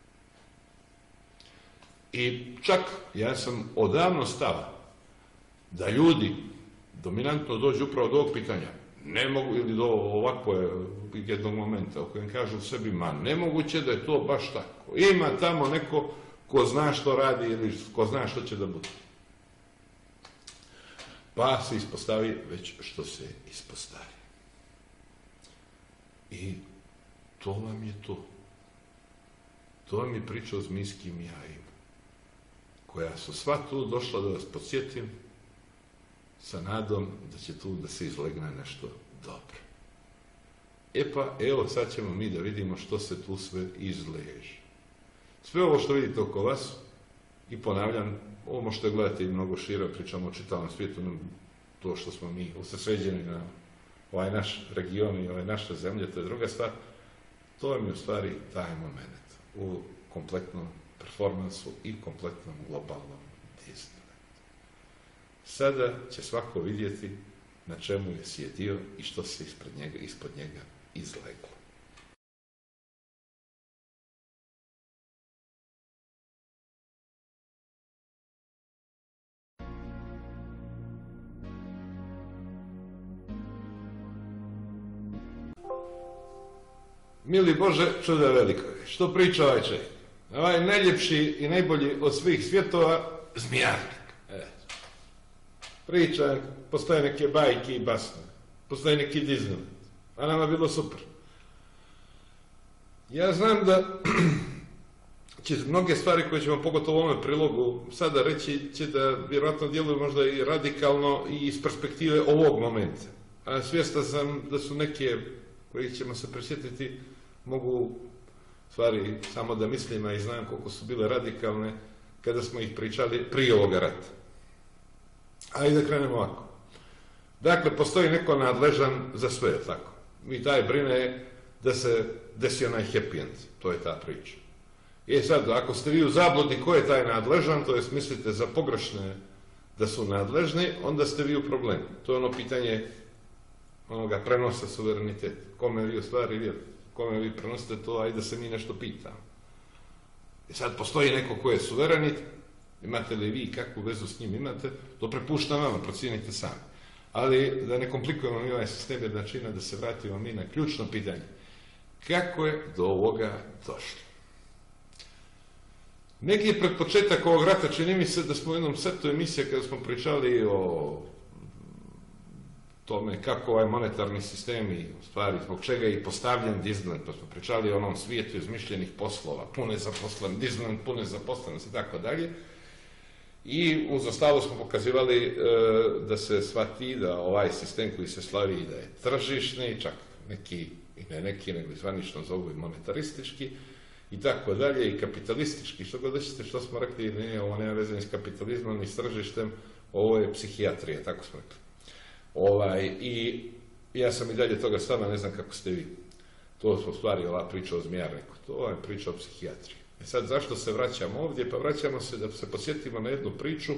I čak ja sam odavno stava da ljudi dominantno dođu upravo do ovog pitanja, ne mogu, ili do ovako jednog momenta u kojem kažu sebi, ma nemoguće da je to baš tako. Ima tamo neko ko zna što radi ili ko zna što će da bude. Pa se ispostavi već što se ispostavi. I to vam je to. To vam je priča o zmijskim jajima, koja su sva tu došla da vas podsjetim sa nadom da će tu da se izlegne nešto dobro. E pa, evo sad ćemo mi da vidimo što se tu sve izleži. Sve ovo što vidite oko vas, i ponavljam, ovo možete gledati i mnogo šire, pričamo o čitavom svijetu, to što smo mi usredsređeni na ovaj naš region i ove naše zemlje, to je druga stvar. To vam je u stvari taj moment u kompletnom performansu i kompletnom globalnom Disneylandu. Sada će svako vidjeti na čemu je sjedio i što se ispred njega, ispod njega izleglo. Mili Bože, čuda veliko je. Što priča ovaj čovjek? Ovaj najljepši i najbolji od svih svjetova, zmijarnik. E. Priča, postoje neke bajke i basne, postoje neki Disneyland, a nama je bilo super. Ja znam da će mnoge stvari koje ćemo pogotovo u ovome prilogu sada reći će da vjerojatno djeluju možda i radikalno i iz perspektive ovog momenta. A svjestan sam da su neke koji ćemo se prisjetiti mogu stvari samo da mislim, a i znam koliko su bile radikalne kada smo ih pričali prije ovoga rata. Ajde da krenemo ovako. Dakle, postoji neko nadležan za sve, tako. I taj brine da se desi onaj happy end, to je ta priča. E sad, ako ste vi u zabludi ko je taj nadležan, to jest mislite za pogrešne da su nadležni, onda ste vi u problemu. To je ono pitanje onoga prenosa suvereniteta. Kome vi u stvari vjerujete? Kome vi prenosite to, ajde da se mi nešto pitamo. I sad postoji neko ko je suverenit, imate li vi kakvu vezu s njim imate, to prepuštam vama, procijenite sami. Ali da ne komplikujemo mi ovaj sistem jednačina, da se vratimo mi na ključno pitanje. Kako je do ovoga došlo? Negdje pred početak ovog rata čini mi se da smo u jednom setu emisije kada smo pričali o tome kako ovaj monetarni sistem i u stvari zbog čega je i postavljen Disneyland, pa smo pričali o onom svijetu izmišljenih poslova, pune zaposlen, Disneyland, pune zaposlenosti i tako dalje. I uz ostalo smo pokazivali e, da se shvati da ovaj sistem koji se slavi da je tržišni, čak neki, i ne neki, nego zvanično zovu i monetaristički, i tako dalje, i kapitalistički, što god ćete, što smo rekli, ne, ovo nema veze ni s kapitalizmom, ni s tržištem, ovo je psihijatrija, tako smo rekli. Ovaj, i ja sam i dalje toga stava, ne znam kako ste vi. To smo stvari ova priča o zmijarniku, to je priča o psihijatriji. E sad, zašto se vraćamo ovdje? Pa vraćamo se da se posjetimo na jednu priču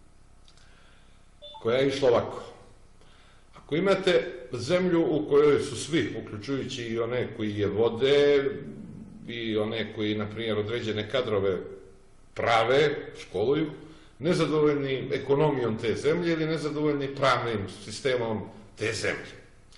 koja je išla ovako. Ako imate zemlju u kojoj su svi, uključujući i one koji je vode, i one koji, na primjer, određene kadrove prave, školuju, nezadovoljni ekonomijom te zemlje ili nezadovoljni pravnim sistemom te zemlje.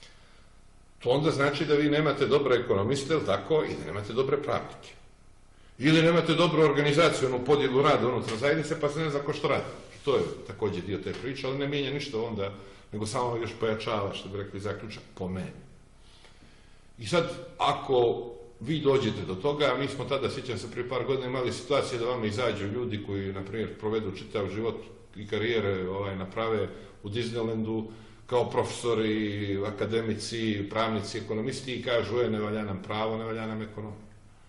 To onda znači da vi nemate dobre ekonomiste, ili tako, i da nemate dobre pravnike. Ili nemate dobru organizaciju, onu podjelu rada unutar zajednice, pa se ne zna ko što radi. I to je također dio te priče, ali ne mijenja ništa onda, nego samo još pojačava, što bi rekli zaključak, po meni. I sad, ako vi dođete do toga, mi smo tada, sjećam se, prije par godina imali situacije da vama izađu ljudi koji, na primjer, provedu čitav život i karijere ovaj, naprave u Disneylandu kao profesori, akademici, pravnici, ekonomisti i kažu, je, ne valja nam pravo, ne valja nam ekonomija.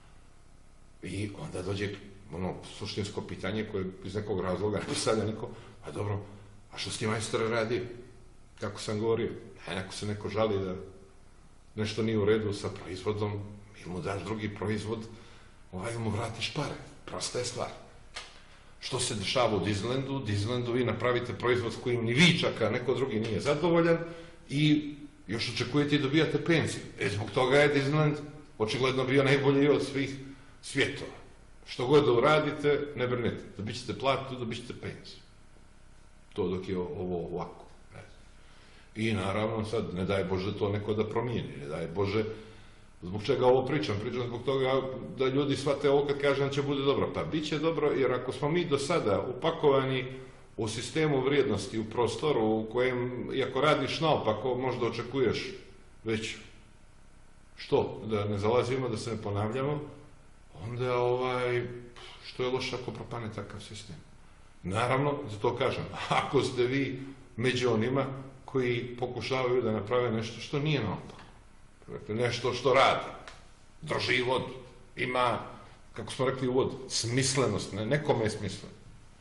I onda dođe ono suštinsko pitanje koje iz nekog razloga ne postavlja niko, a dobro, a što s tim majstor radi? Kako sam govorio? A ako se neko žali da nešto nije u redu sa proizvodom, ili mu daš drugi proizvod, ovaj mu vratiš pare. Prosta je stvar. Što se dešava u Disneylandu? U Disneylandu vi napravite proizvod s kojim ni vi čak, a neko drugi nije zadovoljan i još očekujete i dobijate penziju. E, zbog toga je Disneyland očigledno bio najbolji od svih svjetova. Što god da uradite, ne brinete. Dobit ćete platu, dobit ćete penziju. To dok je ovo ovako. I naravno sad, ne daj Bože to neko da promijeni, ne daj Bože. Zbog čega ovo pričam? Pričam zbog toga da ljudi shvate ovo kad kažem će bude dobro. Pa bit će dobro jer ako smo mi do sada upakovani u sistemu vrijednosti, u prostoru u kojem, iako radiš naopako, možda očekuješ već što? Da ne zalazimo, da se ne ponavljamo, onda ovaj, što je loše ako propane takav sistem? Naravno, za to kažem, ako ste vi među onima koji pokušavaju da naprave nešto što nije naopako. Nešto što radi, drži vodu, ima, kako smo rekli u vodu, smislenost, ne, nekome je smisleno.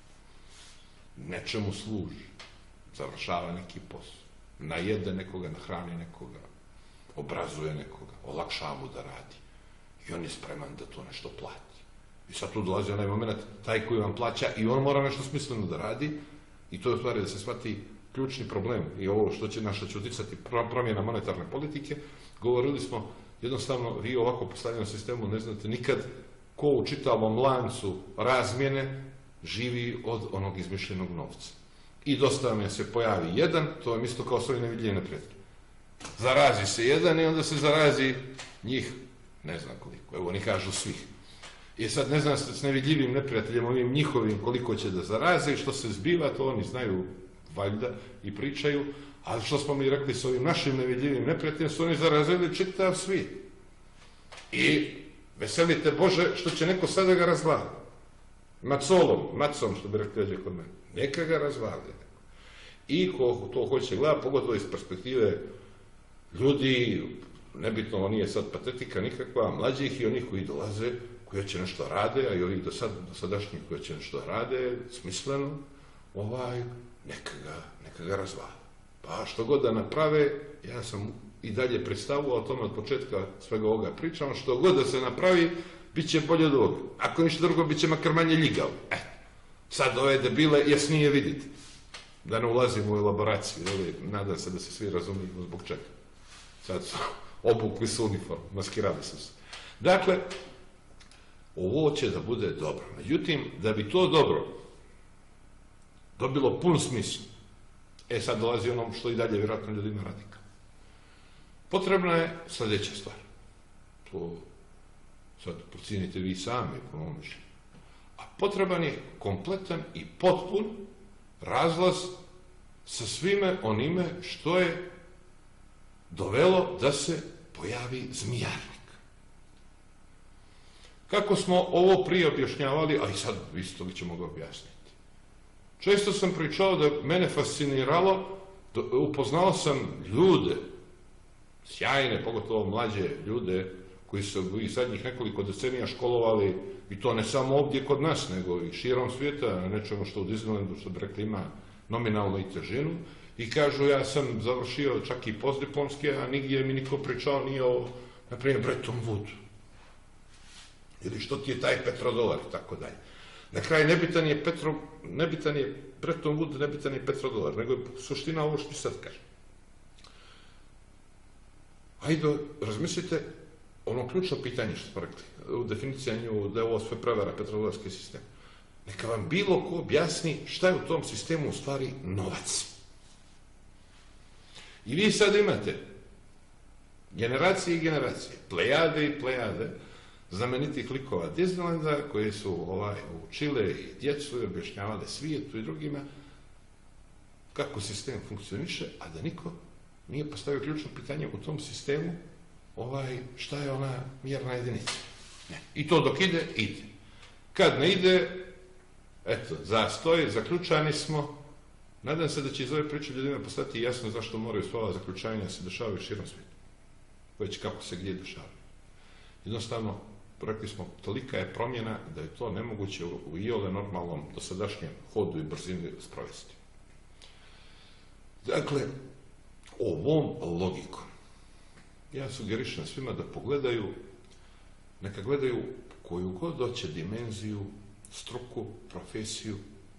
Nečemu služi, završava neki posao, najede nekoga, nahrani nekoga, obrazuje nekoga, olakša mu da radi. I on je spreman da to nešto plati. I sad tu dolazi onaj moment, taj koji vam plaća i on mora nešto smisleno da radi i to je u stvari da se shvati ključni problem i ovo što će na što će uticati promjena monetarne politike. Govorili smo, jednostavno, vi ovako postavljenom sistemu ne znate nikad ko u čitavom lancu razmjene živi od onog izmišljenog novca. I dosta vam se pojavi jedan, to je isto kao svoji nevidljivi neprijatelji. Zarazi se jedan i onda se zarazi njih, ne znam koliko, evo oni kažu svih. I sad ne znam s nevidljivim neprijateljem, ovim njihovim koliko će da zaraze i što se zbiva, to oni znaju valjda i pričaju. Ali što smo mi rekli s ovim našim nevidljivim neprijateljem, su oni zarazili čitav svijet. I veselite Bože što će neko sada ga razvali. Macolom, macom, što bi rekli kod mene. Neka ga razvali. I ko to hoće gledati, pogotovo iz perspektive ljudi, nebitno, nije sad patetika nikakva, mlađih i onih koji dolaze, koji će nešto rade, a i ovih do sad, dosadašnjih koji će nešto rade, smisleno, ovaj, neka ga, neka ga razvali. Pa što god da naprave, ja sam i dalje predstavio o tome od početka svega ovoga pričam, što god da se napravi, bit će bolje od ovoga. Ako ništa drugo, bit će makar manje ljigav. E, sad ove debile jasnije vidite. Da ne ulazimo u elaboraciju, ali nadam se da se svi razumiju zbog čega. Sad su obukli su uniform, maskirali su se. Dakle, ovo će da bude dobro. Međutim, da bi to dobro dobilo pun smisla, e sad dolazi ono što i dalje vjerojatno ljudima radika. Potrebna je sljedeća stvar. To sad procijenite vi sami po mom mišljenju. A potreban je kompletan i potpun razlaz sa svime onime što je dovelo da se pojavi zmijarnik. Kako smo ovo prije objašnjavali, a i sad isto li ćemo ga objasniti. Često sam pričao da mene fasciniralo, upoznao sam ljude, sjajne, pogotovo mlađe ljude, koji su i zadnjih nekoliko decenija školovali, i to ne samo ovdje kod nas, nego i širom svijeta, na nečemu što u Disneylandu, što bi rekli, ima nominalnu i težinu, i kažu, ja sam završio čak i postdiplomske, a nigdje mi niko pričao nije o, na primjer, Bretton Woodu. Ili što ti je taj petrodolar i tako dalje. Na kraju nebitan je, Petro, nebitan je Bretton Wood, nebitan je petrodolar, nego je suština ovo što ti sad kažem. Ajde, razmislite, ono ključno pitanje što smo rekli, u definicijanju da je ovo sve prevara petrodolarski sistem. Neka vam bilo ko objasni šta je u tom sistemu u stvari novac. I vi sad imate generacije i generacije, plejade i plejade znamenitih likova Disneylanda koji su ovaj, učile i djecu i objašnjavale svijetu i drugima kako sistem funkcioniše, a da niko nije postavio ključno pitanje u tom sistemu ovaj, šta je ona mjerna jedinica. Ne. I to dok ide, ide. Kad ne ide, eto, zastoj, zaključani smo. Nadam se da će iz ove priče ljudima postati jasno zašto moraju sva ova zaključanja se dešavaju širom svijetu. Već kako se gdje dešavaju. Jednostavno, rekli smo, tolika je promjena da je to nemoguće u iole normalnom dosadašnjem hodu i brzini sprovesti. Dakle, ovom logikom ja sugerišem svima da pogledaju, neka gledaju koju god hoće dimenziju, struku, profesiju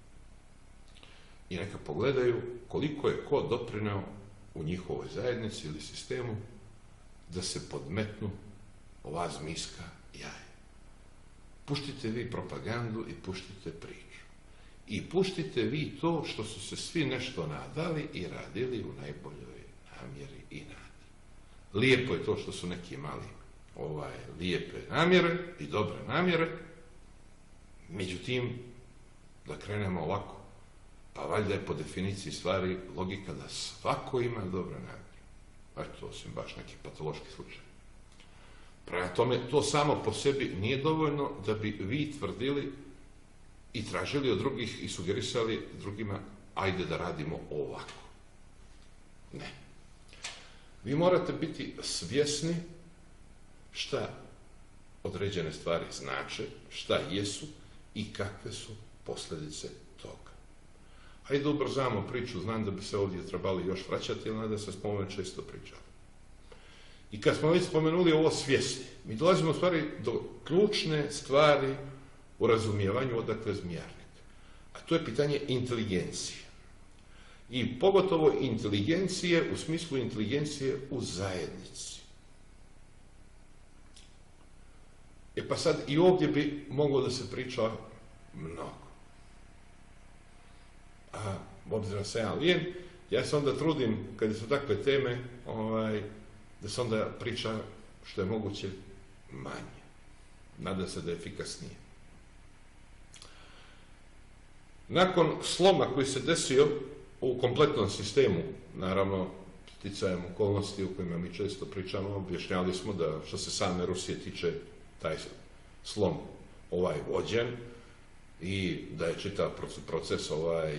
i neka pogledaju koliko je ko doprineo u njihovoj zajednici ili sistemu da se podmetnu ova zmijska jaja. Puštite vi propagandu i puštite priču. I puštite vi to što su se svi nešto nadali i radili u najboljoj namjeri i nadi. Lijepo je to što su neki imali ovaj, lijepe namjere i dobre namjere, međutim, da krenemo ovako, pa valjda je po definiciji stvari logika da svako ima dobre namjere. Eto, osim baš neki patološki slučaj. Prema tome, to samo po sebi nije dovoljno da bi vi tvrdili i tražili od drugih i sugerisali drugima, ajde da radimo ovako. Ne. Vi morate biti svjesni šta određene stvari znače, šta jesu i kakve su posljedice toga. Ajde ubrzamo priču, znam da bi se ovdje trebali još vraćati, ali da se smo često pričali. I kad smo već spomenuli ovo svjesni, mi dolazimo u stvari do ključne stvari u razumijevanju odakle zmijarnik. A to je pitanje inteligencije. I pogotovo inteligencije u smislu inteligencije u zajednici. E pa sad i ovdje bi moglo da se priča mnogo. A obzirom da sam ja lijen, ja se onda trudim, kada su takve teme, ovaj, da se onda priča što je moguće manje. Nadam se da je efikasnije. Nakon sloma koji se desio u kompletnom sistemu, naravno, sticajem okolnosti u kojima mi često pričamo, objašnjali smo da što se same Rusije tiče, taj slom ovaj vođen i da je čitav proces ovaj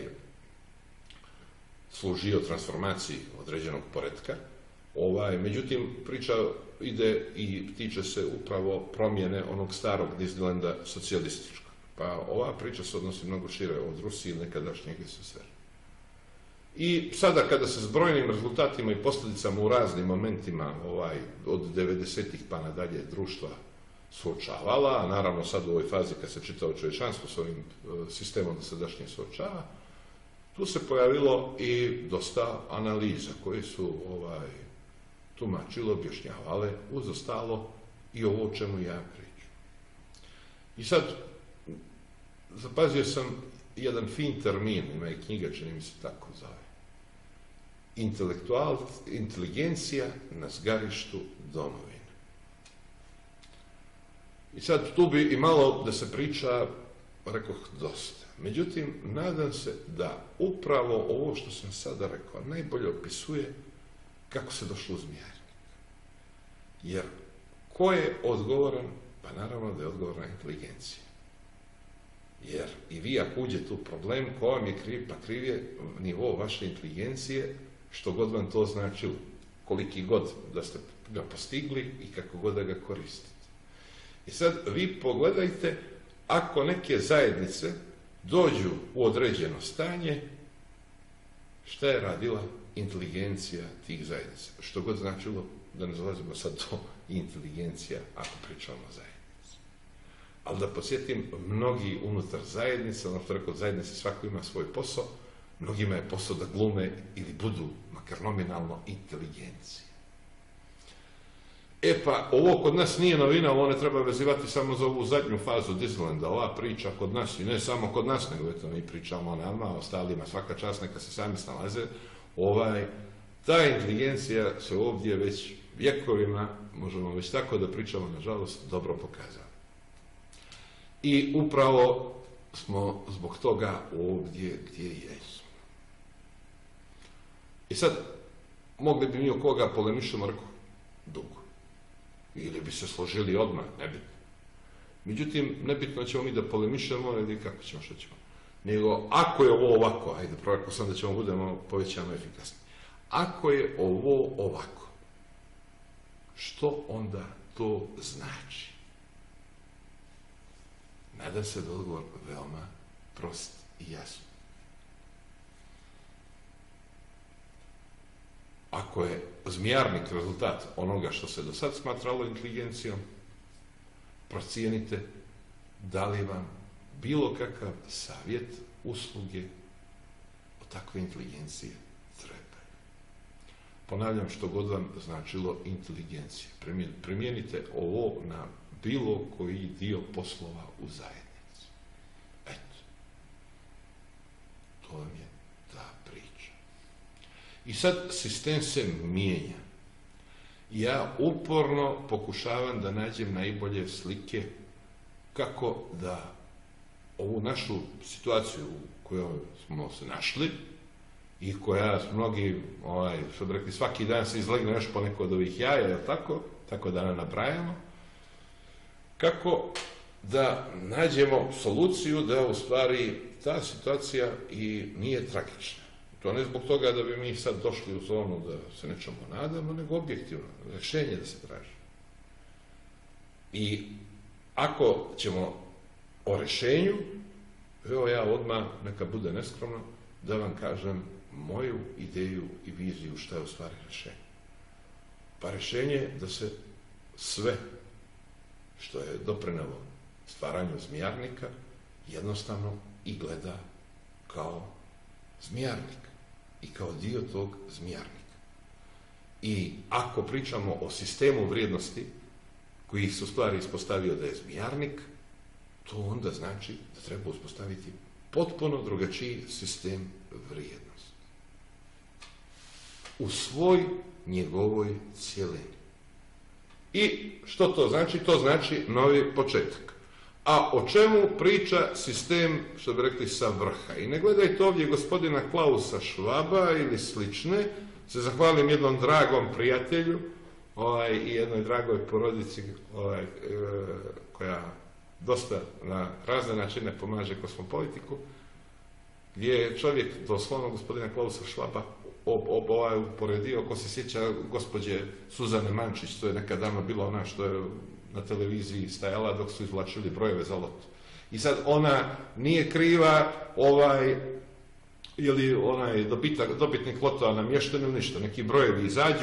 služio transformaciji određenog poretka. Ovaj, međutim, priča ide i tiče se upravo promjene onog starog Disneylanda socijalističkog. Pa ova priča se odnosi mnogo šire od Rusije i nekadašnjeg es es er. I sada kada se s brojnim rezultatima i posljedicama u raznim momentima ovaj, od devedesetih pa nadalje društva suočavala, a naravno sad u ovoj fazi kad se čitao čovječanstvo s ovim sistemom da se dašnje suočava, tu se pojavilo i dosta analiza koje su ovaj, tumačile, objašnjavale, uz ostalo i ovo o čemu ja pričam. I sad, zapazio sam jedan fin termin, ima i knjiga, čini mi se tako zove. Intelektual, inteligencija na zgarištu domovine. I sad tu bi i malo da se priča, rekoh, dosta. Međutim, nadam se da upravo ovo što sam sada rekao najbolje opisuje kako se došlo u zmijarnik. Jer ko je odgovoran? Pa naravno da je odgovorna inteligencija. Jer i vi ako uđete u problem, ko vam je kriv? Pa kriv je nivo vaše inteligencije, što god vam to značilo, koliki god da ste ga postigli i kako god da ga koristite. I sad vi pogledajte, ako neke zajednice dođu u određeno stanje, šta je radila inteligencija tih zajednica? Što god značilo, da ne zalazimo sad do inteligencija ako pričamo o zajednici. Ali da podsjetim, mnogi unutar zajednice, ono što rekao, zajednice svako ima svoj posao, mnogima je posao da glume ili budu, makar nominalno, inteligencije. E pa, ovo kod nas nije novina, ovo ne treba vezivati samo za ovu zadnju fazu Disneylanda. Ova priča kod nas, i ne samo kod nas, nego eto mi pričamo o nama, o ostalima, svaka čast, neka se sami snalaze. Ovaj, ta inteligencija se ovdje već vjekovima, možemo već tako da pričamo, nažalost, dobro pokazala. I upravo smo zbog toga ovdje gdje jesmo. I sad, mogli bi mi o koga polemišemo, rekao, dugo. Ili bi se složili odmah, nebitno. Međutim, nebitno ćemo mi da polemišemo ili kako ćemo, što ćemo. Nego, ako je ovo ovako, ajde, prorako sam da ćemo budemo povećano efikasni. Ako je ovo ovako, što onda to znači? Nadam se da je odgovor veoma prost i jasan. Ako je zmijarnik rezultat onoga što se do sad smatralo inteligencijom, procijenite da li vam bilo kakav savjet, usluge o takve inteligencije trebaju. Ponavljam, što god vam značilo inteligencije. Primijenite ovo na bilo koji dio poslova u zajednici. Eto. To vam je ta priča. I sad sistem se mijenja. Ja uporno pokušavam da nađem najbolje slike kako da ovu našu situaciju u kojoj smo se našli i koja mnogi, ovaj, što bi rekli, svaki dan se izlegne još poneko od ovih jaja, je tako? Tako da ne nabrajamo. Kako da nađemo soluciju da u stvari ta situacija i nije tragična. To ne zbog toga da bi mi sad došli u zonu da se nečemu nadamo, nego objektivno, rješenje da se traži. I ako ćemo o rješenju, evo ja odmah, neka bude neskromno, da vam kažem moju ideju i viziju šta je u stvari rješenje. Pa rješenje je da se sve što je doprinelo stvaranju zmijarnika jednostavno i gleda kao zmijarnik i kao dio tog zmijarnika. I ako pričamo o sistemu vrijednosti koji se u stvari ispostavio da je zmijarnik, to onda znači da treba uspostaviti potpuno drugačiji sistem vrijednosti. U svoj njegovoj cijelini. I što to znači? To znači novi početak. A o čemu priča sistem, što bi rekli, sa vrha? I ne gledajte ovdje gospodina Klausa Schwaba ili slične, se zahvalim jednom dragom prijatelju ovaj, i jednoj dragoj porodici ovaj, e, koja dosta na razne načine pomaže kosmopolitiku, gdje je čovjek doslovno gospodina Klausa Schwaba ob, ob, ovaj, uporedio, ko se sjeća gospođe Suzane Mančić, to je nekad davno bila ona što je na televiziji stajala dok su izvlačili brojeve za loto. I sad ona nije kriva ovaj, ili onaj dobitak, dobitnik lotova namješten ili ništa, neki brojevi izađu,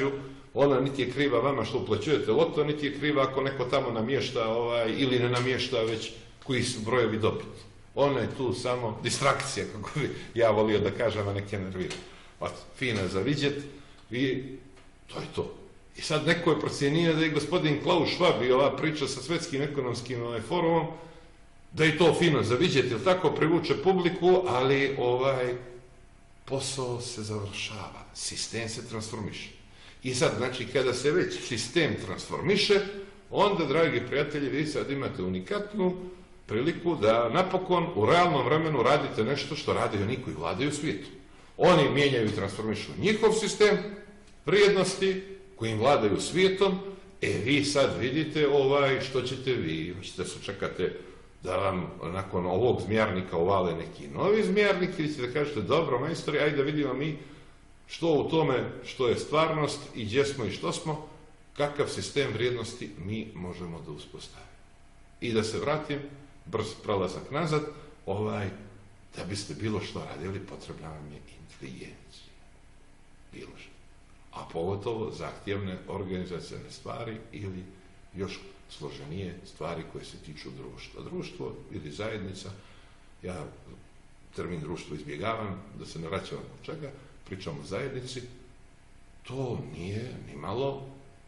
ona niti je kriva vama što uplaćujete loto, niti je kriva ako neko tamo namješta ovaj, ili ne namješta već koji su brojevi dobiti. Ona je tu samo distrakcija, kako bi ja volio da kažem, a neke nervira. Pa fina za vidjet i to je to. I sad neko je procijenio da je gospodin Klaus Schwab i ova priča sa svjetskim ekonomskim ovaj, forumom, da je to fino za vidjet, ili tako privuče publiku, ali ovaj posao se završava, sistem se transformiše. I sad, znači, kada se već sistem transformiše, onda, dragi prijatelji, vi sad imate unikatnu priliku da napokon u realnom vremenu radite nešto što rade oni koji vladaju svijetu. Oni mijenjaju i transformišu njihov sistem vrijednosti kojim vladaju svijetom, e vi sad vidite ovaj, što ćete vi, ćete se čekate da vam nakon ovog zmijarnika uvale neki novi zmijarnik ili ćete da kažete, dobro majstori, ajde da vidimo mi što u tome što je stvarnost i gdje smo i što smo, kakav sistem vrijednosti mi možemo da uspostavimo. I da se vratim, brz prolazak nazad, ovaj, da biste bilo što radili, potrebna vam je inteligencija. Bilo što. A pogotovo zahtjevne organizacijne stvari ili još složenije stvari koje se tiču društva. Društvo ili zajednica, ja termin društvo izbjegavam, da se ne vraćam od čega, pričam o zajednici, to nije ni malo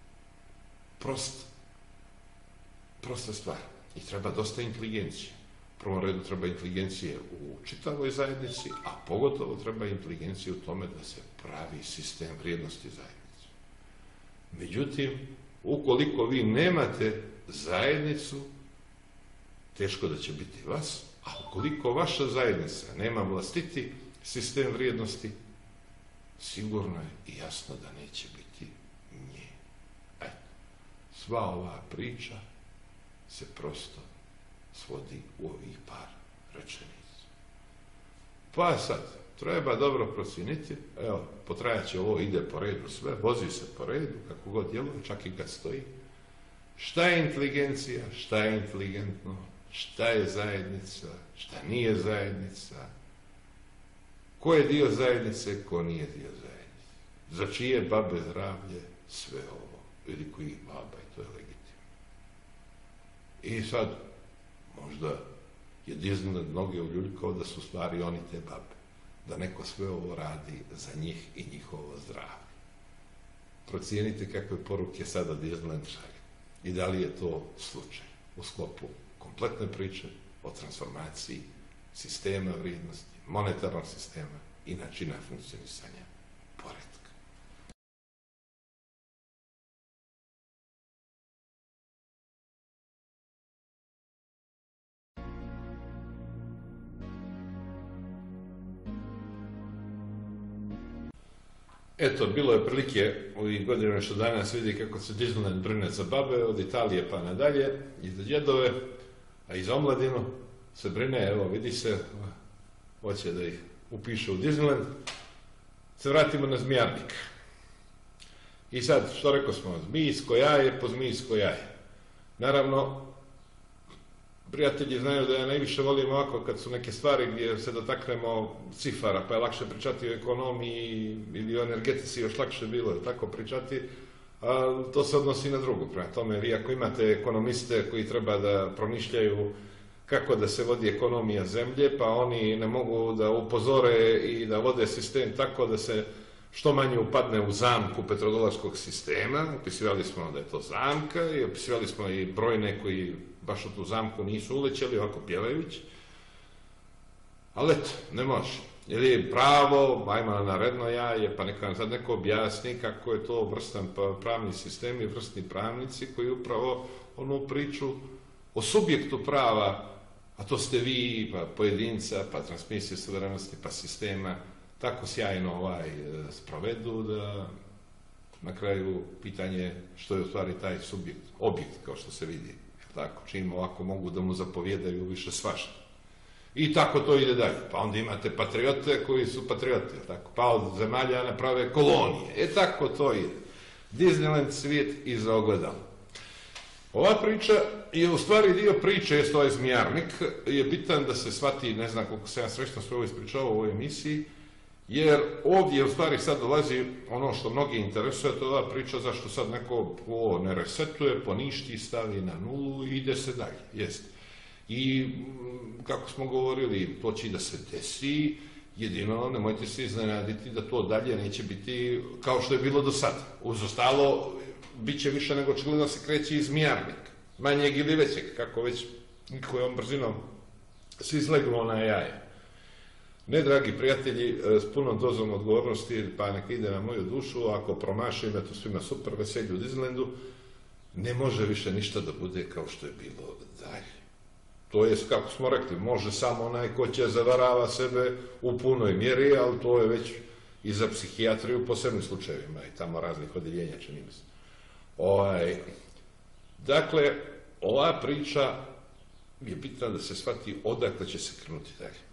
prost, prosta stvar. I treba dosta inteligencije. U prvom redu treba inteligencije u čitavoj zajednici, a pogotovo treba inteligencije u tome da se pravi sistem vrijednosti zajednice. Međutim, ukoliko vi nemate zajednicu, teško da će biti vas, a ukoliko vaša zajednica nema vlastiti sistem vrijednosti, sigurno je i jasno da neće biti nje. Eto, sva ova priča se prosto svodi u ovih par rečenica. Pa sad, treba dobro procijeniti, evo, potrajat će ovo, ide po redu sve, vozi se po redu, kako god djeluje, čak i kad stoji. Šta je inteligencija, šta je inteligentno, šta je zajednica, šta nije zajednica, ko je dio zajednice, ko nije dio zajednice, za čije babe zdravlje, sve ovo, ili koji baba, i to je legitimno. I sad, možda je Disneyland mnoge uljuljkao da su stvari oni te babe, da neko sve ovo radi za njih i njihovo zdravlje. Procijenite kakve poruke sada Disneyland šalje i da li je to slučaj u sklopu kompletne priče o transformaciji sistema vrijednosti, monetarnog sistema i načina funkcionisanja poretka. Eto, bilo je prilike ovih godina što danas vidi kako se Disneyland brine za babe, od Italije pa nadalje, i za djedove, a i za omladinu se brine, evo vidi se, hoće da ih upiše u Disneyland. Se vratimo na zmijarnik. I sad, što rekao smo, zmijsko jaje po zmijsko jaje. Naravno, prijatelji znaju da ja najviše volim ovako kad su neke stvari gdje se dotaknemo cifara, pa je lakše pričati o ekonomiji ili o energetici, još lakše bilo je tako pričati, a to se odnosi na drugu. Prema tome, vi ako imate ekonomiste koji treba da promišljaju kako da se vodi ekonomija zemlje, pa oni ne mogu da upozore i da vode sistem tako da se što manje upadne u zamku petrodolarskog sistema. Opisivali smo da je to zamka i opisivali smo i brojne koji baš u tu zamku nisu ulećeli, ovako pjevajući. Ali eto, ne može. Ili je pravo, ajmo na naredno jaje, pa neka nam sad neko objasni kako je to vrstan pravni sistem i vrstni pravnici koji upravo onu priču o subjektu prava, a to ste vi, pa pojedinca, pa transmisije suverenosti, pa sistema, tako sjajno ovaj, sprovedu da na kraju pitanje što je u stvari taj subjekt, objekt kao što se vidi, tako, čim ovako mogu da mu zapovjedaju više svašta. I tako to ide dalje. Pa onda imate patriote koji su patriote, tako, pa od zemalja naprave kolonije. E tako to ide. Disneyland svijet iza ogledala. Ova priča je u stvari dio priče, jest ovaj zmijarnik, je bitan da se shvati, ne znam koliko se ja srećno sve ovo ispričao u ovoj emisiji, Jer ovdje u stvari sad dolazi ono što mnogi interesuje, to je ova priča zašto sad neko ko ne resetuje, poništi, stavi na nulu i ide se dalje. Jest. I kako smo govorili, to će i da se desi, jedino nemojte se iznenaditi da to dalje neće biti kao što je bilo do sada. Uz ostalo, bit će više nego očigledno se kreće iz zmijarnika, manjeg ili većeg, kako već kojom brzinom se izleglo na jaje. Ne, dragi prijatelji, s punom dozom odgovornosti, pa neka ide na moju dušu, ako promašim, eto svima super veselju u Disneylandu, ne može više ništa da bude kao što je bilo dalje. To je, kako smo rekli, može samo onaj ko će zavarava sebe u punoj mjeri, ali to je već i za psihijatriju u posebnim slučajevima i tamo raznih odjeljenja, čini mi se. Ovaj, dakle, ova priča je bitna da se shvati odakle će se krenuti dalje.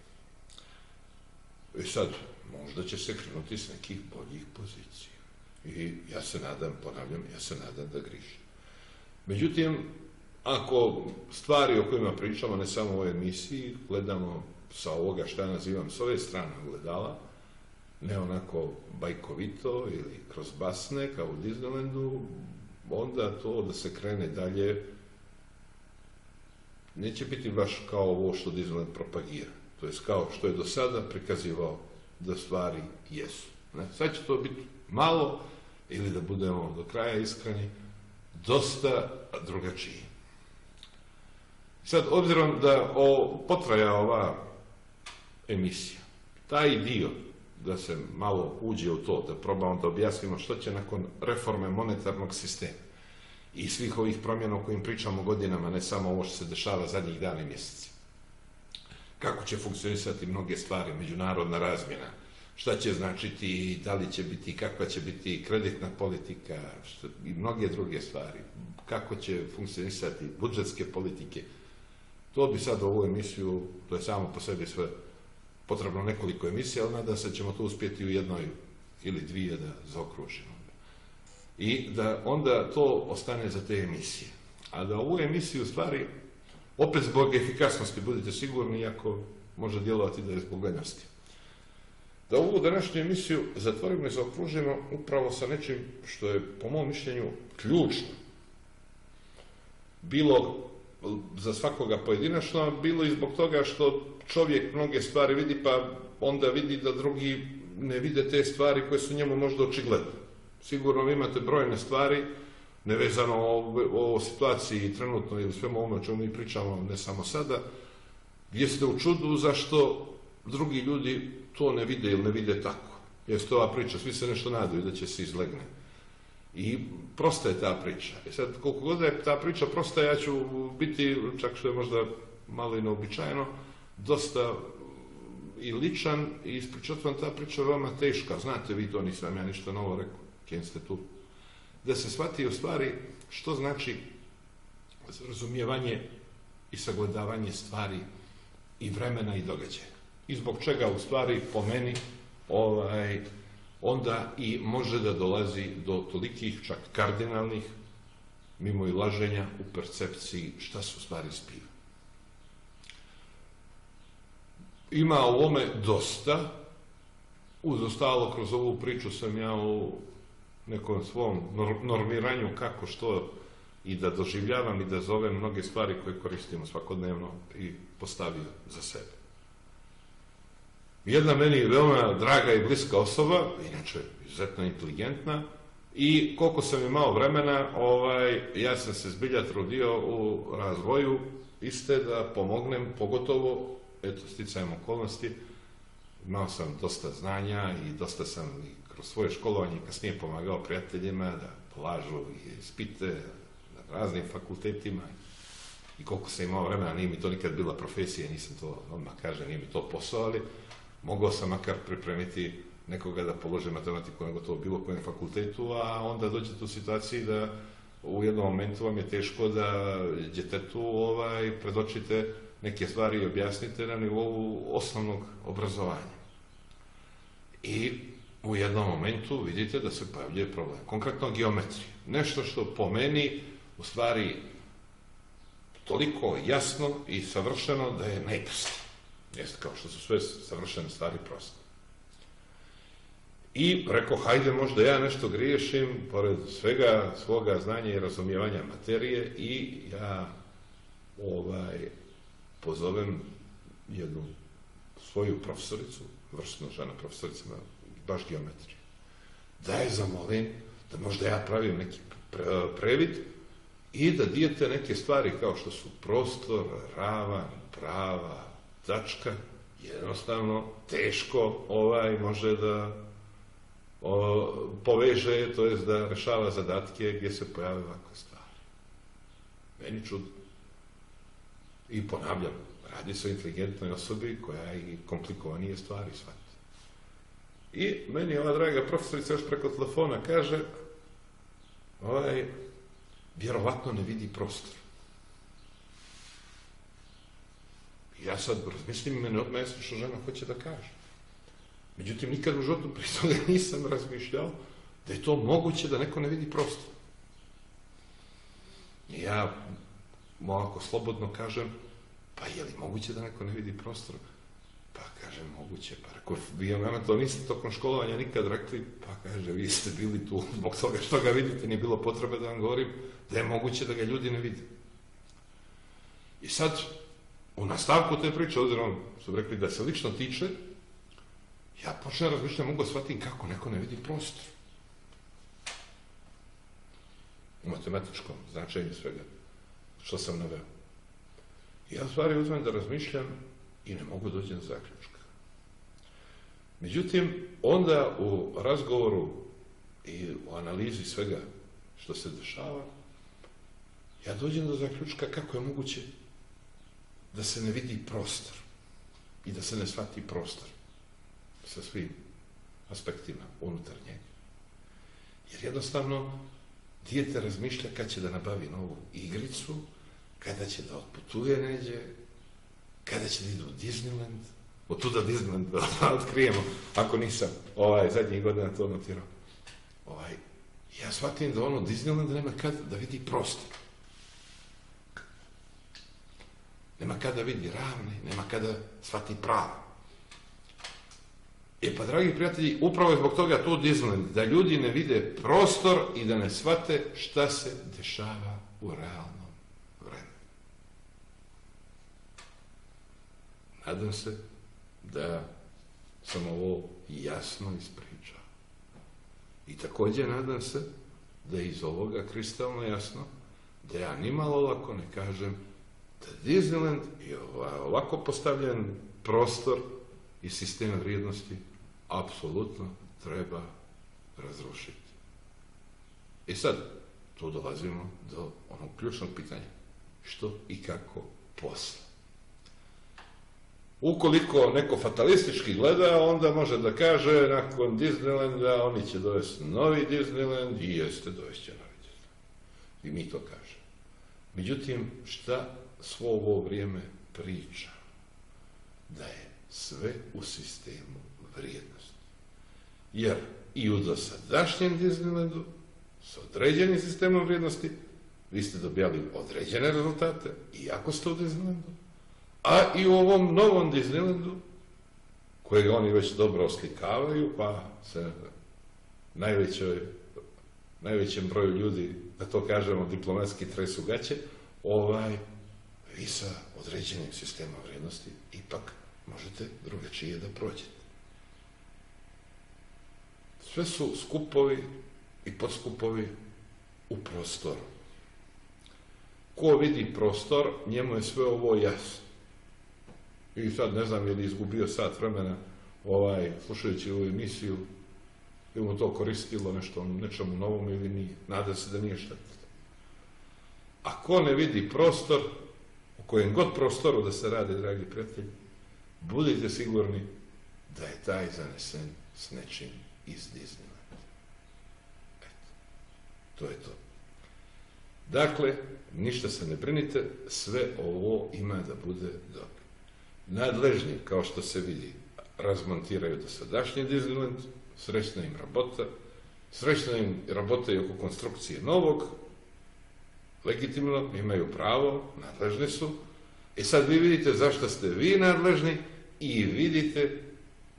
I sad, možda će se krenuti s nekih boljih pozicija. I ja se nadam, ponavljam, ja se nadam da grišim. Međutim, ako stvari o kojima pričamo, ne samo u ovoj emisiji, gledamo sa ovoga šta ja nazivam s ove strane gledala, ne onako bajkovito ili kroz basne kao u Disneylandu, onda to da se krene dalje neće biti baš kao ovo što Disneyland propagira. To je kao što je do sada prikazivao da stvari jesu. Ne? Sad će to biti malo, ili da budemo do kraja iskreni, dosta drugačije. Sad, obzirom da o, potraja ova emisija, taj dio da se malo uđe u to, da probamo da objasnimo što će nakon reforme monetarnog sistema i svih ovih promjena o kojim pričamo godinama, ne samo ovo što se dešava zadnjih dana i mjeseci. Kako će funkcionisati mnoge stvari, međunarodna razmjena, šta će značiti, da li će biti, kakva će biti kreditna politika šta, i mnoge druge stvari, kako će funkcionisati budžetske politike. To bi sad ovu emisiju, to je samo po sebi sve potrebno nekoliko emisija, ali nadam se da ćemo to uspjeti u jednoj ili dvije da zaokružimo. I da onda to ostane za te emisije. A da ovu emisiju u stvari, opet zbog efikasnosti, budite sigurni, iako može djelovati da je zbog lenjosti. Da ovu današnju emisiju zatvorimo i zaokružimo upravo sa nečim što je, po mom mišljenju, ključno. Bilo za svakoga pojedinačno, bilo i zbog toga što čovjek mnoge stvari vidi, pa onda vidi da drugi ne vide te stvari koje su njemu možda očigledne. Sigurno vi imate brojne stvari, nevezano o, o situaciji trenutno ili svemu ovome o čemu mi pričamo, ne samo sada, gdje ste u čudu zašto drugi ljudi to ne vide ili ne vide tako. Jer to ova priča, svi se nešto nadaju da će se izlegne. I prosta je ta priča. I sad, koliko god je ta priča prosta, ja ću biti, čak što je možda malo i neobičajeno, dosta i ličan i ispričat vam ta priča veoma teška. Znate vi to, nisam ja ništa novo rekao, kjen ste tu. Da se shvati u stvari što znači razumijevanje i sagledavanje stvari i vremena i događaja. I zbog čega u stvari po meni ovaj, onda i može da dolazi do tolikih čak kardinalnih mimo i laženja u percepciji šta su stvari zbiva. Ima u ovome dosta, uz ostalo kroz ovu priču sam ja u nekom svom normiranju kako što i da doživljavam i da zovem mnoge stvari koje koristimo svakodnevno i postavio za sebe. Jedna meni veoma draga i bliska osoba, inače izuzetno inteligentna, i koliko sam imao vremena, ovaj, ja sam se zbilja trudio u razvoju iste da pomognem, pogotovo, eto, sticajem okolnosti, imao sam dosta znanja i dosta sam i kroz svoje školovanje kasnije pomagao prijateljima da polažu ispite na raznim fakultetima i koliko sam imao vremena, nije mi to nikad bila profesija, nisam to, odmah kažem, nije mi to posao, ali mogao sam makar pripremiti nekoga da položi matematiku nego to bilo kojem fakultetu, a onda dođete u situaciji da u jednom momentu vam je teško da djetetu ovaj, predočite neke stvari i objasnite na nivou osnovnog obrazovanja. I u jednom momentu vidite da se pojavljuje problem. Konkretno geometrija. Nešto što po meni u stvari toliko jasno i savršeno da je najprosto. Jeste kao što su sve savršene stvari proste. I rekao, hajde, možda ja nešto griješim, pored svega svoga znanja i razumijevanja materije, i ja ovaj, pozovem jednu svoju profesoricu, vrsnu žena profesorica, baš geometrije, da je zamolim da možda ja pravim neki previd i da dijete neke stvari kao što su prostor, ravan, prava, tačka, jednostavno teško ovaj može da o, poveže, to jest da rešava zadatke gdje se pojave ovakve stvari. Meni čudno. I ponavljam, radi se o inteligentnoj osobi koja i komplikovanije stvari shvati. I meni ova draga profesorica još preko telefona kaže, ovaj, vjerovatno ne vidi prostor. I ja sad razmislim, i mene odmah jasno što žena hoće da kaže. Međutim, nikad u životu prije toga nisam razmišljao da je to moguće da neko ne vidi prostor. I ja ovako slobodno kažem, pa je li moguće da neko ne vidi prostor? Pa kaže, moguće. Pa rekao, vi nama to niste tokom školovanja nikad rekli, pa kaže, vi ste bili tu zbog toga što ga vidite, nije bilo potrebe da vam govorim da je moguće da ga ljudi ne vide. I sad, u nastavku te priče, obzirom su rekli da se lično tiče, ja počnem razmišljati, mogu shvatiti kako neko ne vidi prostor. U matematičkom značenju svega što sam naveo. I ja u stvari uzmem da razmišljam i ne mogu doći do zaključka. Međutim, onda u razgovoru i u analizi svega što se dešava, ja dođem do zaključka kako je moguće da se ne vidi prostor i da se ne shvati prostor sa svim aspektima unutar njega. Jer jednostavno dijete razmišlja kad će da nabavi novu igricu, kada će da otputuje neđe, kada će da idu u Disneyland, od tuda Disneyland da otkrijemo, ako nisam ovaj, zadnjih godina to notirao. Ovaj, ja shvatim da ono Disneyland nema kad da vidi prostor. Nema kad da vidi ravne, nema kad da shvati pravo. E pa, dragi prijatelji, upravo je zbog toga to Disneyland, da ljudi ne vide prostor i da ne shvate šta se dešava u realnom vremenu. Nadam se da sam ovo jasno ispričao. I također nadam se da je iz ovoga kristalno jasno da ja nimalo lako ne kažem da Disneyland je ovako postavljen prostor i sistem vrijednosti apsolutno treba razrušiti. I sad, tu dolazimo do onog ključnog pitanja. Što i kako posle? Ukoliko neko fatalistički gleda, onda može da kaže nakon Disneylanda oni će dovesti novi Disneyland i jeste dovešće novi Disneyland. I mi to kažemo. Međutim, šta svo ovo vrijeme priča? Da je sve u sistemu vrijednosti. Jer i u dosadašnjem Disneylandu s određenim sistemom vrijednosti vi ste dobijali određene rezultate, iako ste u Disneylandu, a i u ovom novom Disneylandu, kojeg oni već dobro oslikavaju, pa se najvećoj, najvećem broju ljudi, da to kažemo diplomatski, tresu gaće, ovaj, vi sa određenim sistemom vrijednosti ipak možete drugačije da prođete. Sve su skupovi i podskupovi u prostoru. Ko vidi prostor, njemu je sve ovo jasno. I sad ne znam je li izgubio sat vremena ovaj, slušajući ovu emisiju, ili mu to koristilo nešto, nečemu novom ili nije. Nadam se da nije štetilo. A ko ne vidi prostor, u kojem god prostoru da se radi, dragi prijatelji, budite sigurni da je taj zanesen s nečim iz Disneylanda. Eto, to je to. Dakle, ništa se ne brinite, sve ovo ima da bude dobro. Nadležni, kao što se vidi, razmontiraju dosadašnji Disneyland, srećna im rabota, srećna im rabota i oko konstrukcije novog, legitimno, imaju pravo, nadležni su. I sad vi vidite zašto ste vi nadležni i vidite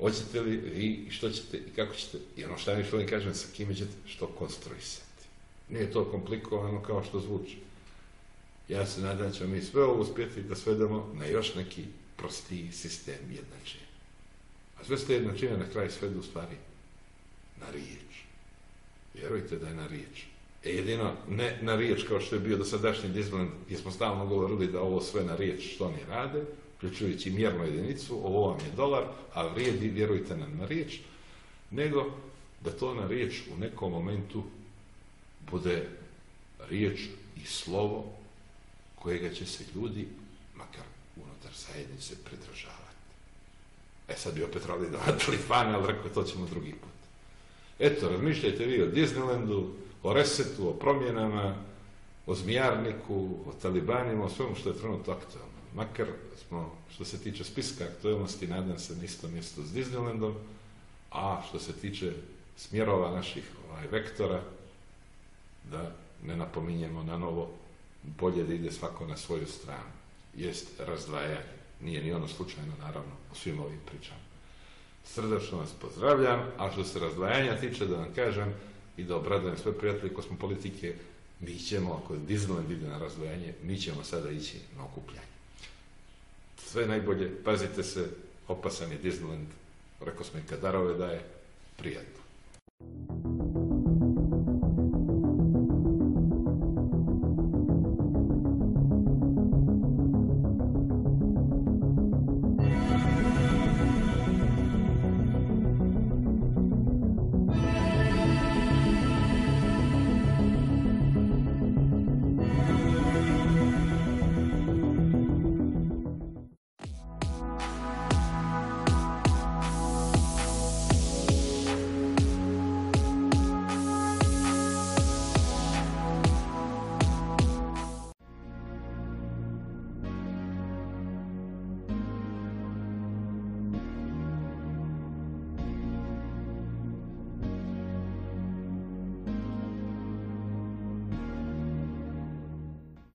Hoćete li vi i što ćete i kako ćete, i ono što ja još kažem, sa kime ćete što konstruisati. Nije to komplikovano kao što zvuči. Ja se nadam da ćemo mi sve ovo uspjeti da svedemo na još neki prostiji sistem jednačenja. A sve ste jednačine na kraju svedu u stvari na riječ. Vjerujte da je na riječ. E jedino, ne na riječ kao što je bio dosadašnji Disneyland, gdje smo stalno govorili da ovo sve na riječ što oni rade, uključujući mjernu jedinicu, ovo vam je dolar, a vrijedi, vjerujte nam, na riječ, nego da to na riječ u nekom momentu bude riječ i slovo kojega će se ljudi, makar unutar zajednice, pridržavati. E sad bi opet rali da fane, ali rekao to ćemo drugi put. Eto, razmišljajte vi o Disneylandu, o resetu, o promjenama, o zmijarniku, o talibanima, o svemu što je trenutno aktualno. Makar smo, što se tiče spiska aktualnosti, nadam se na isto mjesto s Disneylandom, a što se tiče smjerova naših ovaj, vektora, da ne napominjemo na novo, bolje da ide svako na svoju stranu. Jest razdvajanje. Nije ni ono slučajno, naravno, u svim ovim pričama. Srdačno vas pozdravljam, a što se razdvajanja tiče, da vam kažem i da obradujem sve prijatelje kosmopolitike, mi ćemo, ako Disneyland ide na razdvajanje, mi ćemo sada ići na okupljanje. Sve najbolje, pazite se, opasan je Disneyland, rekao smo i kad darove daje, prijatno.